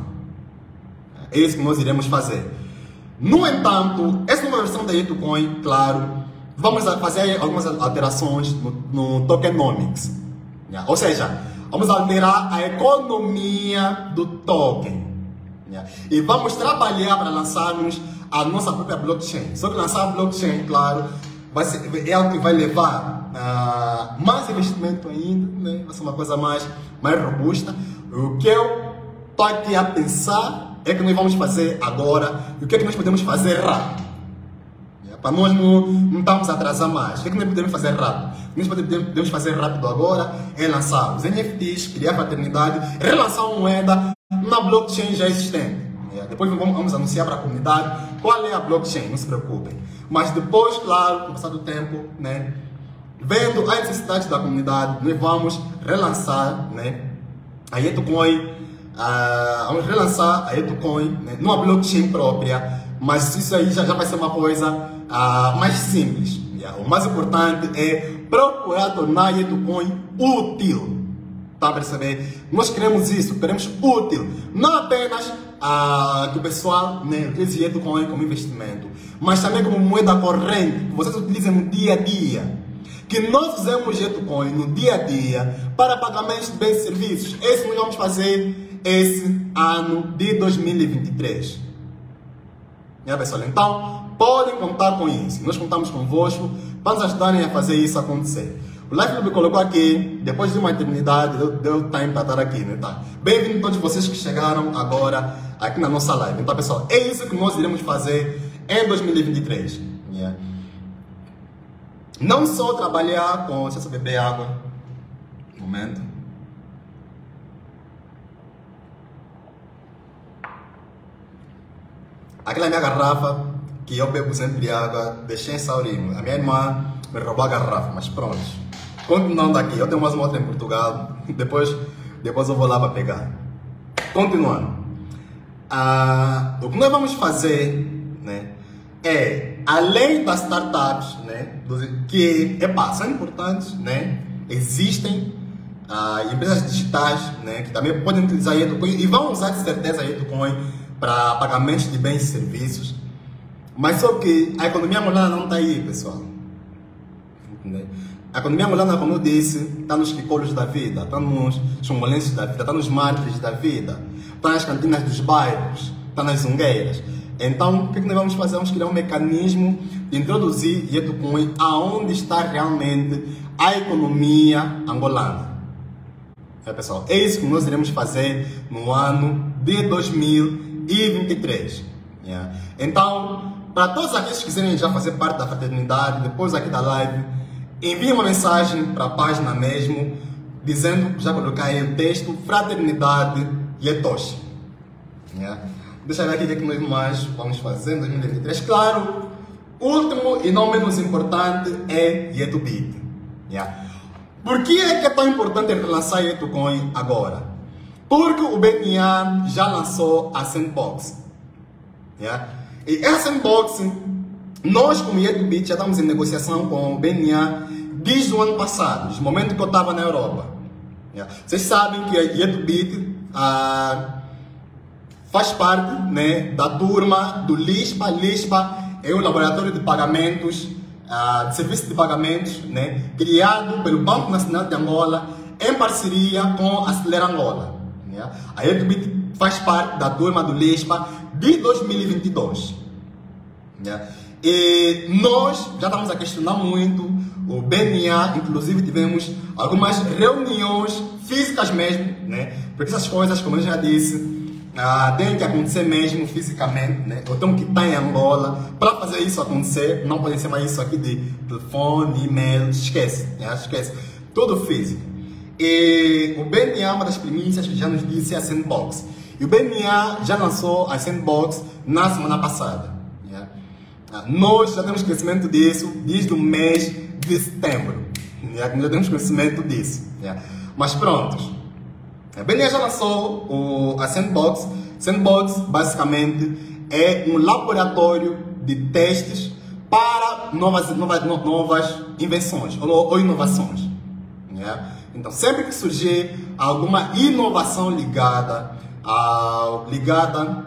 É isso que nós iremos fazer. No entanto, essa nova versão da Yetucoin, claro, vamos fazer algumas alterações no, no tokenomics. Yeah? Ou seja, vamos alterar a economia do token. Yeah. E vamos trabalhar para lançarmos a nossa própria blockchain. Só que lançar a blockchain, claro, vai ser, é algo que vai levar uh, mais investimento ainda, né? Vai ser uma coisa mais, mais robusta. O que eu estou aqui a pensar é que nós vamos fazer agora e o que é que nós podemos fazer rápido. Yeah. Para nós não, não estamos a atrasar mais. O que é que nós podemos fazer rápido? O que nós podemos fazer rápido agora é lançar os N F Ts, criar fraternidade, relançar uma moeda na blockchain já existente. Yeah. Depois vamos, vamos anunciar para a comunidade qual é a blockchain, não se preocupem. Mas depois, claro, com o passar do tempo, né, vendo as necessidades da comunidade, nós vamos relançar, né, a Yetucoin, uh, vamos relançar a Yetucoin, né, numa blockchain própria, mas isso aí já, já vai ser uma coisa uh, mais simples. Yeah. O mais importante é procurar tornar a Yetucoin útil. Tá a perceber? Nós queremos isso, queremos útil. Não apenas ah, que o pessoal, né, utilize Yetucoin como investimento, mas também como moeda corrente, que vocês utilizem no dia a dia. Que nós usemos Yetucoin no dia a dia para pagamentos de bens e serviços. Esse nós vamos fazer esse ano de dois mil e vinte e três. É, pessoal? Então, podem contar com isso. Nós contamos convosco para nos ajudarem a fazer isso acontecer. O Life Club colocou aqui, depois de uma eternidade, deu, deu time para estar aqui, né? Tá? Bem-vindo a todos vocês que chegaram agora aqui na nossa live. Então, pessoal, é isso que nós iremos fazer em dois mil e vinte e três. Yeah. Não só trabalhar com... Deixa eu beber água. Um momento. Aquela minha garrafa, que eu bebo sempre água, deixei em Saurinho. A minha irmã me roubou a garrafa, mas pronto. Continuando aqui, eu tenho mais uma outra em Portugal, depois, depois eu vou lá para pegar. Continuando. Ah, o que nós vamos fazer, né, é, além das startups, né, que epá, são importantes, né, existem ah, empresas digitais, né, que também podem utilizar a Yetucoin e vão usar de certeza a Yetucoin para pagamentos de bens e serviços. Mas só que a economia angolana não está aí, pessoal. Entendeu? A economia angolana, como eu disse, está nos quicolos da vida, está nos chumbolenses da vida, está nos mártires da vida, está nas cantinas dos bairros, está nas zungueiras. Então, o que, é que nós vamos fazer? Vamos criar um mecanismo de introduzir Yetcoin aonde está realmente a economia angolana. É, pessoal, é isso que nós iremos fazer no ano de dois mil e vinte e três. Yeah. Então, para todos aqueles que quiserem já fazer parte da fraternidade, depois aqui da live, envie uma mensagem para a página mesmo, dizendo, já coloquei aí o texto, Fraternidade Yetoshi. Yeah. Deixa eu ver aqui o que, é que nós mais vamos fazer em dois mil e vinte e três. Claro, último e não menos importante é Yetubit. Yeah. Por que é que é tão importante lançar Yetcoin agora? Porque o B N A já lançou a Sandbox. Yeah. E essa Sandbox, nós como Yetubit já estamos em negociação com o B N A desde o ano passado, desde o momento que eu estava na Europa. Yeah. Vocês sabem que a Yetubit ah, faz parte, né, da turma do LISPA. LISPA é o laboratório de pagamentos, uh, de serviço de pagamentos, né, criado pelo Banco Nacional de Angola em parceria com a Acelera Angola. Né? A Yetubit faz parte da turma do LISPA de dois mil e vinte e dois. Né? E nós já estamos a questionar muito o B N A, inclusive tivemos algumas reuniões físicas mesmo, né? Porque essas coisas, como eu já disse, Uh, tem que acontecer mesmo fisicamente, né? Eu tenho que estar em Angola para fazer isso acontecer. Não pode ser mais isso aqui de telefone, e-mail, esquece, né? Esquece, tudo físico. E o B N A, uma das primícias que já nos disse, é a Sandbox. E o B N A já lançou a Sandbox na semana passada. Né? Uh, nós já temos conhecimento disso desde o mês de setembro. Né? Já temos conhecimento disso. Né? Mas pronto. A B N A já lançou o, a Sandbox. Sandbox, basicamente, é um laboratório de testes para novas, novas, novas invenções ou, ou inovações. Né? Então, sempre que surgir alguma inovação ligada a, ligada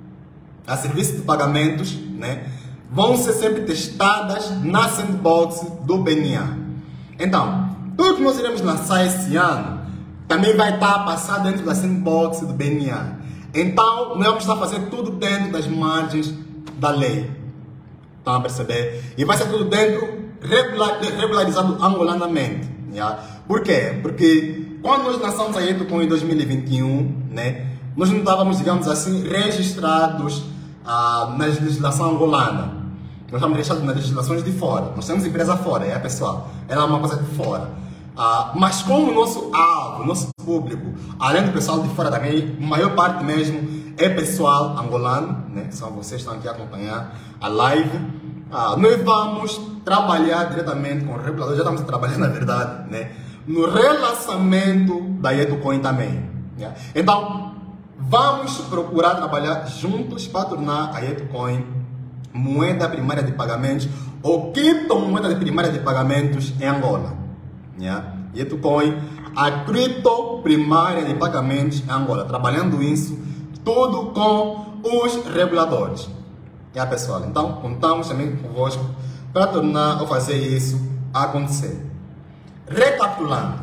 a serviço de pagamentos, né, vão ser sempre testadas na Sandbox do B N A. Então, tudo que nós iremos lançar esse ano também vai estar passado dentro da Sandbox do B N A. Então, nós vamos estar fazendo tudo dentro das margens da lei. Estão a perceber? E vai ser tudo dentro, regular, regularizado angolanamente. Yeah? Por quê? Porque quando nós lançamos a Yetcoin em dois mil e vinte e um, né, nós não estávamos, digamos assim, registrados ah, na legislação angolana. Nós estamos registrados nas legislações de fora. Nós temos empresa fora, é pessoal. Ela é uma coisa de fora. Ah, mas como o nosso alvo, o nosso público, além do pessoal de fora também, a maior parte mesmo é pessoal angolano, né? São vocês que estão aqui a acompanhar a live. Ah, nós vamos trabalhar diretamente com o regulador, já estamos trabalhando na verdade, né? No relançamento da Yetcoin também. Né? Então, vamos procurar trabalhar juntos para tornar a Yetcoin moeda primária de pagamentos ou criptomoeda de primária de pagamentos em Angola. Yeah. Yetcoin, a cripto primária de pagamentos em Angola, trabalhando isso tudo com os reguladores. Yeah, pessoal, então contamos também convosco para tornar ou fazer isso acontecer. Recapitulando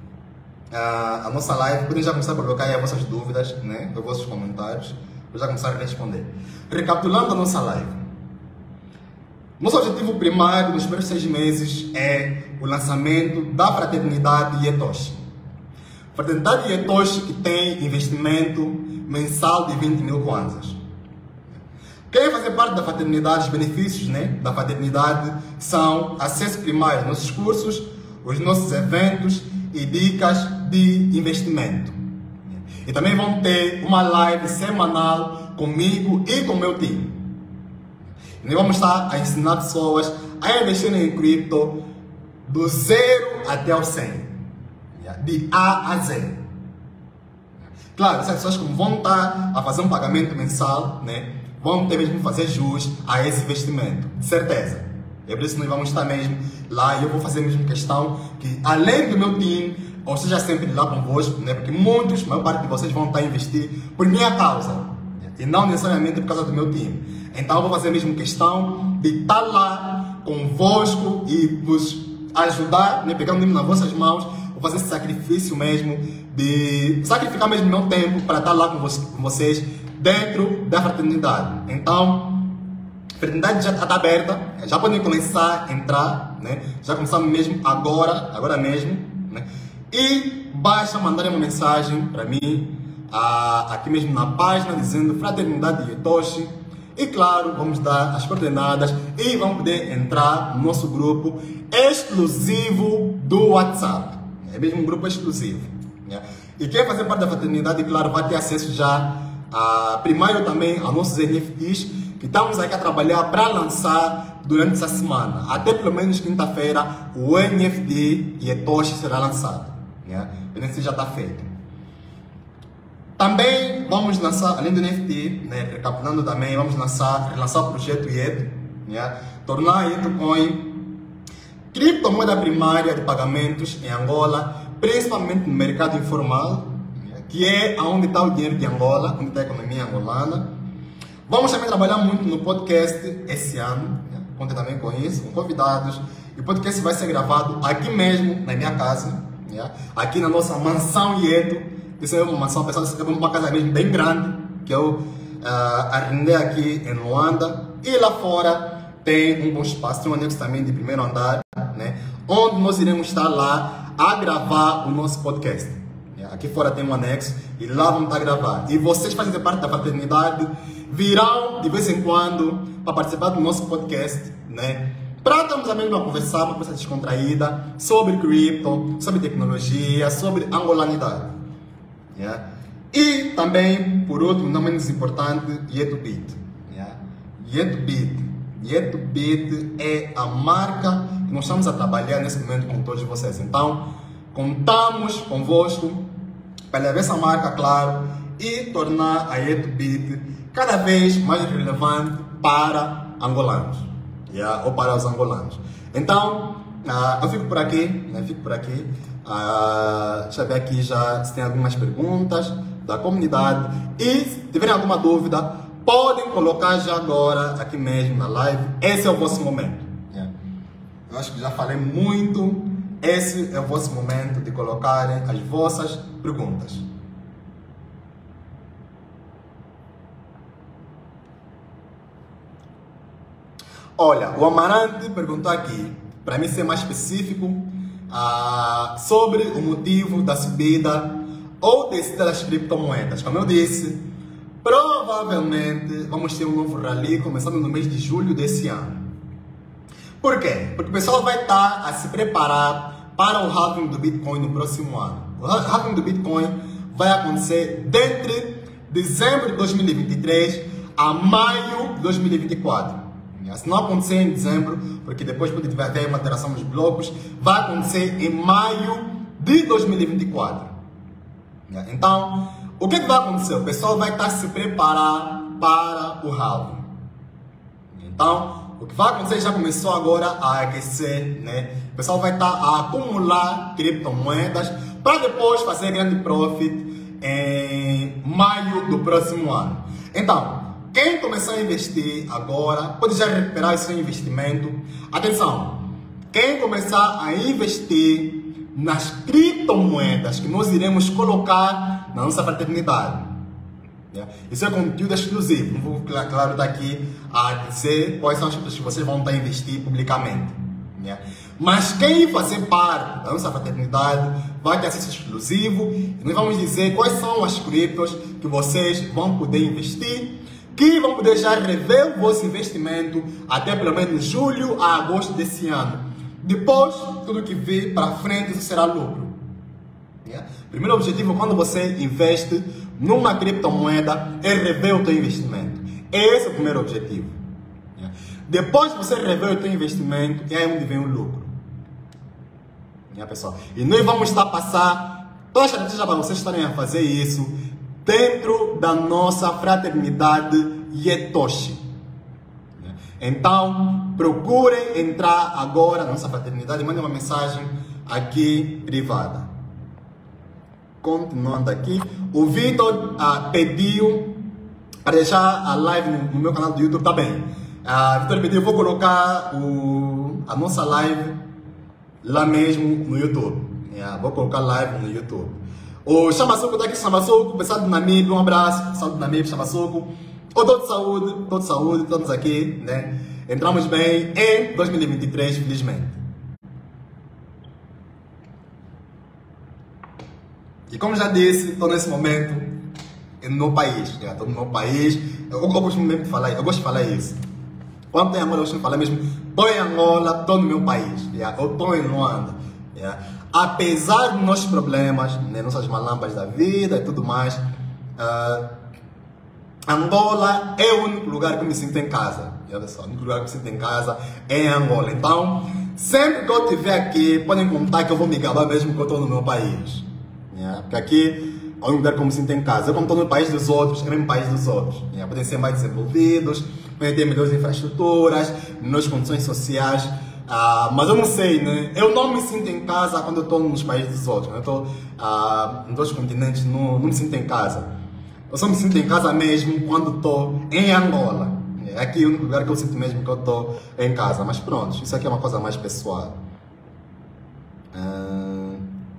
uh, a nossa live, podem já começar a colocar aí as vossas dúvidas, né, os vossos comentários, para já começar a responder. Recapitulando a nossa live. Nosso objetivo primário nos primeiros seis meses é o lançamento da Fraternidade Yetoshi. Fraternidade Yetoshi que tem investimento mensal de vinte mil kwanzas. Quem fazer parte da Fraternidade, os benefícios, né, da Fraternidade são acesso primário aos nossos cursos, os nossos eventos e dicas de investimento. E também vão ter uma live semanal comigo e com o meu time. Nós vamos estar a ensinar pessoas a investir em cripto do zero até o cem. De A a Z. Claro, essas pessoas que vão estar a fazer um pagamento mensal, né, vão ter mesmo que fazer jus a esse investimento. De certeza. É por isso que nós vamos estar mesmo lá e eu vou fazer mesmo questão que, além do meu time, ou seja, sempre lá convosco, né, porque muitos, a maior parte de vocês vão estar a investir por minha causa. E não necessariamente por causa do meu time. Então eu vou fazer mesmo questão de estar lá convosco e vos ajudar, né, pegar o nome nas vossas mãos, vou fazer esse sacrifício mesmo, de sacrificar mesmo meu tempo para estar lá com vocês dentro da fraternidade. Então, a fraternidade já está aberta, já podem começar a entrar, né? Já começamos mesmo agora, agora mesmo, né? E basta mandar uma mensagem para mim, ah, aqui mesmo na página, dizendo Fraternidade Yetoshi. E claro, vamos dar as coordenadas e vão poder entrar no nosso grupo exclusivo do WhatsApp. É mesmo um grupo exclusivo. Né? E quem fazer parte da fraternidade, claro, vai ter acesso já a, primeiro também a nossos N F Ts, que estamos aqui a trabalhar para lançar durante essa semana. Até pelo menos quinta-feira o N F T Yetoshi será lançado. Né? O N F T já está feito. Também vamos lançar, além do N F T, né, recapitulando também, vamos lançar, relançar o projeto Yeto, né, tornar a Yetocoin criptomoeda primária de pagamentos em Angola, principalmente no mercado informal, né, que é onde está o dinheiro de Angola, onde está a economia angolana. Vamos também trabalhar muito no podcast esse ano, né, contem também com isso, com convidados. E o podcast vai ser gravado aqui mesmo, na minha casa, né, aqui na nossa mansão Yeto. Isso é uma mansão, pessoal, é uma casa mesmo bem grande, que eu uh, arrendei aqui em Luanda. E lá fora tem um bom espaço, tem um anexo também de primeiro andar, né? Onde nós iremos estar lá a gravar o nosso podcast. Aqui fora tem um anexo e lá vamos estar a gravar. E vocês fazem parte da fraternidade, virão de vez em quando para participar do nosso podcast, né? Para termos a mesma conversar, uma conversa descontraída sobre cripto, sobre tecnologia, sobre angolanidade. Yeah. E também, por último, não menos importante, YetoBit. Yeah. YetoBit. YetoBit é a marca que nós estamos a trabalhar nesse momento com todos vocês. Então, contamos convosco para levar essa marca, claro, e tornar a YetoBit cada vez mais relevante para angolanos, yeah, ou para os angolanos. Então, uh, eu fico por aqui, né, fico por aqui. Uh, deixa eu ver aqui já se tem algumas perguntas da comunidade. E se tiverem alguma dúvida, podem colocar já agora aqui mesmo na live. Esse é o vosso momento. Yeah. Eu acho que já falei muito. Esse é o vosso momento de colocarem as vossas perguntas. Olha, o Amarante perguntou aqui, para mim ser mais específico, uh, sobre o motivo da subida ou descida das criptomoedas. Como eu disse, provavelmente vamos ter um novo rally começando no mês de julho desse ano. Por quê? Porque o pessoal vai estar a se preparar para o halving do Bitcoin no próximo ano. O halving do Bitcoin vai acontecer dentre dezembro de dois mil e vinte e três a maio de dois mil e vinte e quatro. Se não acontecer em dezembro, porque depois pode haver uma alteração nos blocos, vai acontecer em maio de dois mil e vinte e quatro. Então, o que vai acontecer? O pessoal vai estar a se preparar para o halving. Então, o que vai acontecer já começou agora a aquecer, né? O pessoal vai estar a acumular criptomoedas para depois fazer grande profit em maio do próximo ano. Então, quem começar a investir agora pode já recuperar esse investimento. Atenção, quem começar a investir nas criptomoedas que nós iremos colocar na nossa fraternidade. Isso é conteúdo exclusivo. Não vou, claro, estar aqui a dizer quais são as coisas que vocês vão estar a investir publicamente. Mas quem fazer parte da nossa fraternidade vai ter acesso exclusivo. E nós vamos dizer quais são as criptos que vocês vão poder investir, que vão poder já rever o vosso investimento até pelo menos julho a agosto desse ano. Depois, tudo que vir para frente, isso será lucro. Yeah? Primeiro objetivo, quando você investe numa criptomoeda, é rever o teu investimento. Esse é o primeiro objetivo. Yeah? Depois que você rever o teu investimento, é onde vem o lucro. Yeah, pessoal? E nós vamos estar a passar toda a estratégia para vocês estarem a fazer isso dentro da nossa fraternidade Yetoshi. Então, procurem entrar agora na nossa fraternidade e mandem uma mensagem aqui privada. Continuando aqui, o Vitor ah, pediu para deixar a live no, no meu canal do YouTube, tá bem. Ah, Vitor pediu, eu vou colocar o, a nossa live lá mesmo no YouTube. Yeah, vou colocar live no YouTube. O Chama-Soco daqui, Chama-Soco, pessoal do Namíbia, um abraço, pessoal do Namíbia, Chama-Soco. O Todo de Saúde, Todo de Saúde, estamos aqui, né? Entramos bem em dois mil e vinte e três, felizmente. E como já disse, estou nesse momento no meu país, estou no meu país. Eu, eu gosto mesmo de falar, eu gosto de falar isso. Quando tem Angola, eu gosto de falar mesmo, estou em Angola, estou no meu país, yeah? Eu estou em Luanda. Yeah? Apesar dos nossos problemas, né, nossas malambas da vida e tudo mais, uh, Angola é o único lugar que eu me sinto em casa. Yeah, pessoal, o único lugar que eu me sinto em casa é em Angola. Então, sempre que eu estiver aqui, podem contar que eu vou me gabar mesmo que eu estou no meu país. Yeah? Porque aqui é um lugar que eu me sinto em casa. Eu, como estou no país dos outros, é no país dos outros. Yeah? Podem ser mais desenvolvidos, podem ter melhores infraestruturas, melhores condições sociais. Uh, mas eu não sei, né? Eu não me sinto em casa quando eu estou nos países dos outros. Quando eu estou uh, nos outros continentes, não, não me sinto em casa. Eu só me sinto em casa mesmo quando estou em Angola. É aqui o único lugar que eu sinto mesmo que eu estou em casa. Mas pronto, isso aqui é uma coisa mais pessoal. Uh...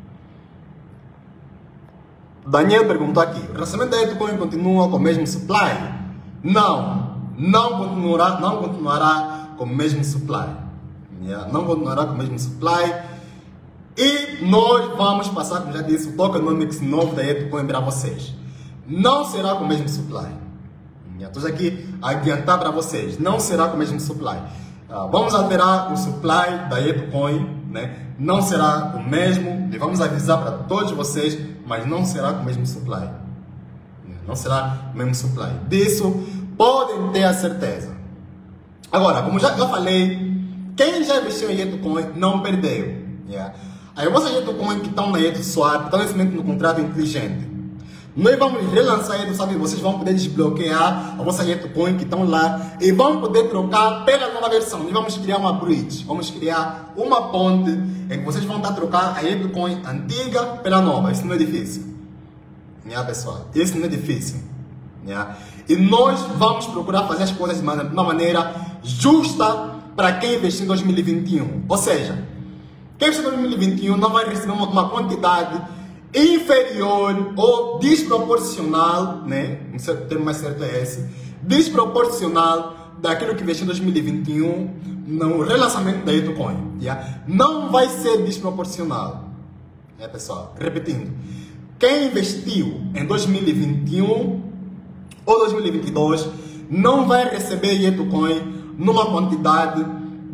Daniel perguntou aqui: o relacionamento da Bitcoin continua com o mesmo supply? Não, não continuará, não continuará com o mesmo supply. Yeah, não continuará com o mesmo supply. E nós vamos passar, como já disse, o tokenomics novo da Bitcoin para vocês. Não será com o mesmo supply. Estou aqui a adiantar para vocês. Não será com o mesmo supply. Uh, vamos alterar o supply da Bitcoin, né? Não será o mesmo. E vamos avisar para todos vocês, mas não será com o mesmo supply. Não será o mesmo supply. Disso podem ter a certeza. Agora, como já eu falei, quem já investiu em Bitcoin não perdeu. Yeah. Aí vocês Bitcoin que estão na EtherSwap, estão nesse momento no contrato inteligente. Nós vamos relançar ele, sabe? Vocês vão poder desbloquear a vossa Bitcoin que estão lá e vão poder trocar pela nova versão. Nós vamos criar uma bridge, vamos criar uma ponte em que vocês vão estar trocando a Bitcoin antiga pela nova. Isso não é difícil, né, pessoal? Isso não é difícil, né? E nós vamos procurar fazer as coisas de uma maneira justa para quem investiu em dois mil e vinte e um. Ou seja, quem investiu em dois mil e vinte e um não vai receber uma, uma quantidade inferior ou desproporcional, né? O termo mais certo é esse, desproporcional daquilo que investiu em dois mil e vinte e um no relançamento da Bitcoin. Yeah? Não vai ser desproporcional. É, pessoal, repetindo, quem investiu em dois mil e vinte e um ou dois mil e vinte e dois não vai receber Bitcoin numa quantidade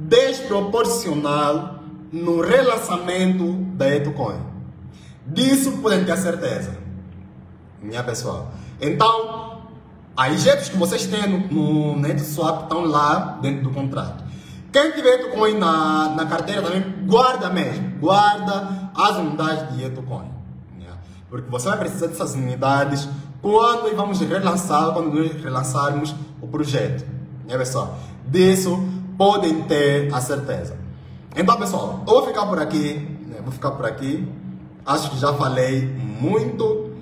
desproporcional no relançamento da Bitcoin. Disso podem ter certeza, minha pessoal. Então, as injetos que vocês têm no, no EtherSwap estão lá dentro do contrato. Quem tiver Bitcoin na, na carteira também, guarda mesmo. Guarda as unidades de Bitcoin. Yeah. Porque você vai precisar dessas unidades quando vamos relançar, quando nós relançarmos o projeto. Yeah, pessoal. Disso podem ter a certeza. Então, pessoal, eu vou ficar por aqui. Né? Vou ficar por aqui. Acho que já falei muito.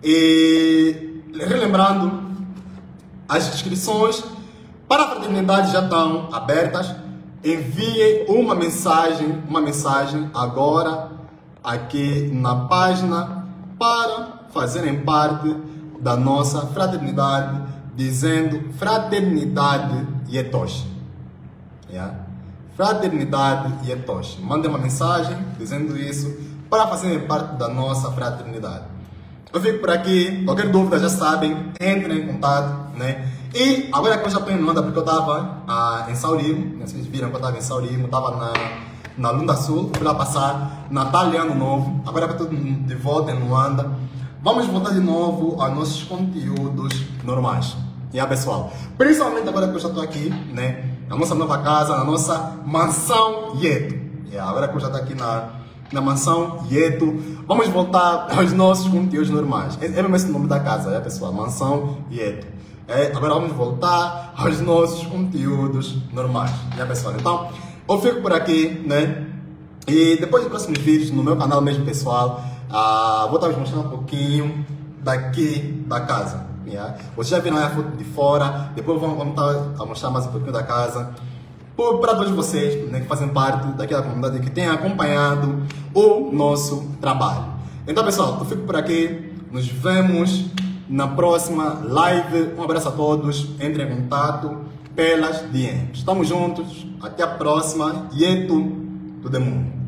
E relembrando, as inscrições para a fraternidade já estão abertas. Enviem uma mensagem, uma mensagem agora aqui na página para fazerem parte da nossa fraternidade, dizendo Fraternidade Yetoshi. Yeah? Fraternidade Yetoshi. Mandem uma mensagem dizendo isso para fazerem parte da nossa fraternidade. Eu fico por aqui. Qualquer dúvida, já sabem, entrem em contato, né? E agora que eu já estou em Luanda, porque eu estava ah, em Saurimo, né? Vocês viram que eu estava em Saurimo, estava na, na Lunda Sul, fui lá passar Natal e Ano Novo. Agora que eu estou de volta em Luanda, vamos voltar de novo aos nossos conteúdos normais. E aí, pessoal, principalmente agora que eu já estou aqui, né? Na nossa nova casa, na nossa mansão Yeto. E agora que eu já estou aqui na na mansão Yeto, vamos voltar aos nossos conteúdos normais. É, é mesmo esse o nome da casa, é, pessoal? Mansão Yeto. É, agora vamos voltar aos nossos conteúdos normais, né, pessoal? Então, eu fico por aqui, né? E depois dos próximos vídeos, no meu canal mesmo, pessoal, uh, vou estar vos mostrando um pouquinho daqui da casa. Yeah? Vocês já viram a foto de fora, depois vamos, vamos estar a mostrar mais um pouquinho da casa. Para todos vocês, né, que fazem parte daquela comunidade que tem acompanhado o nosso trabalho. Então, pessoal, eu fico por aqui. Nos vemos na próxima live. Um abraço a todos. Entrem em contato pelas D Ms. Estamos juntos. Até a próxima. Yeto, todo mundo.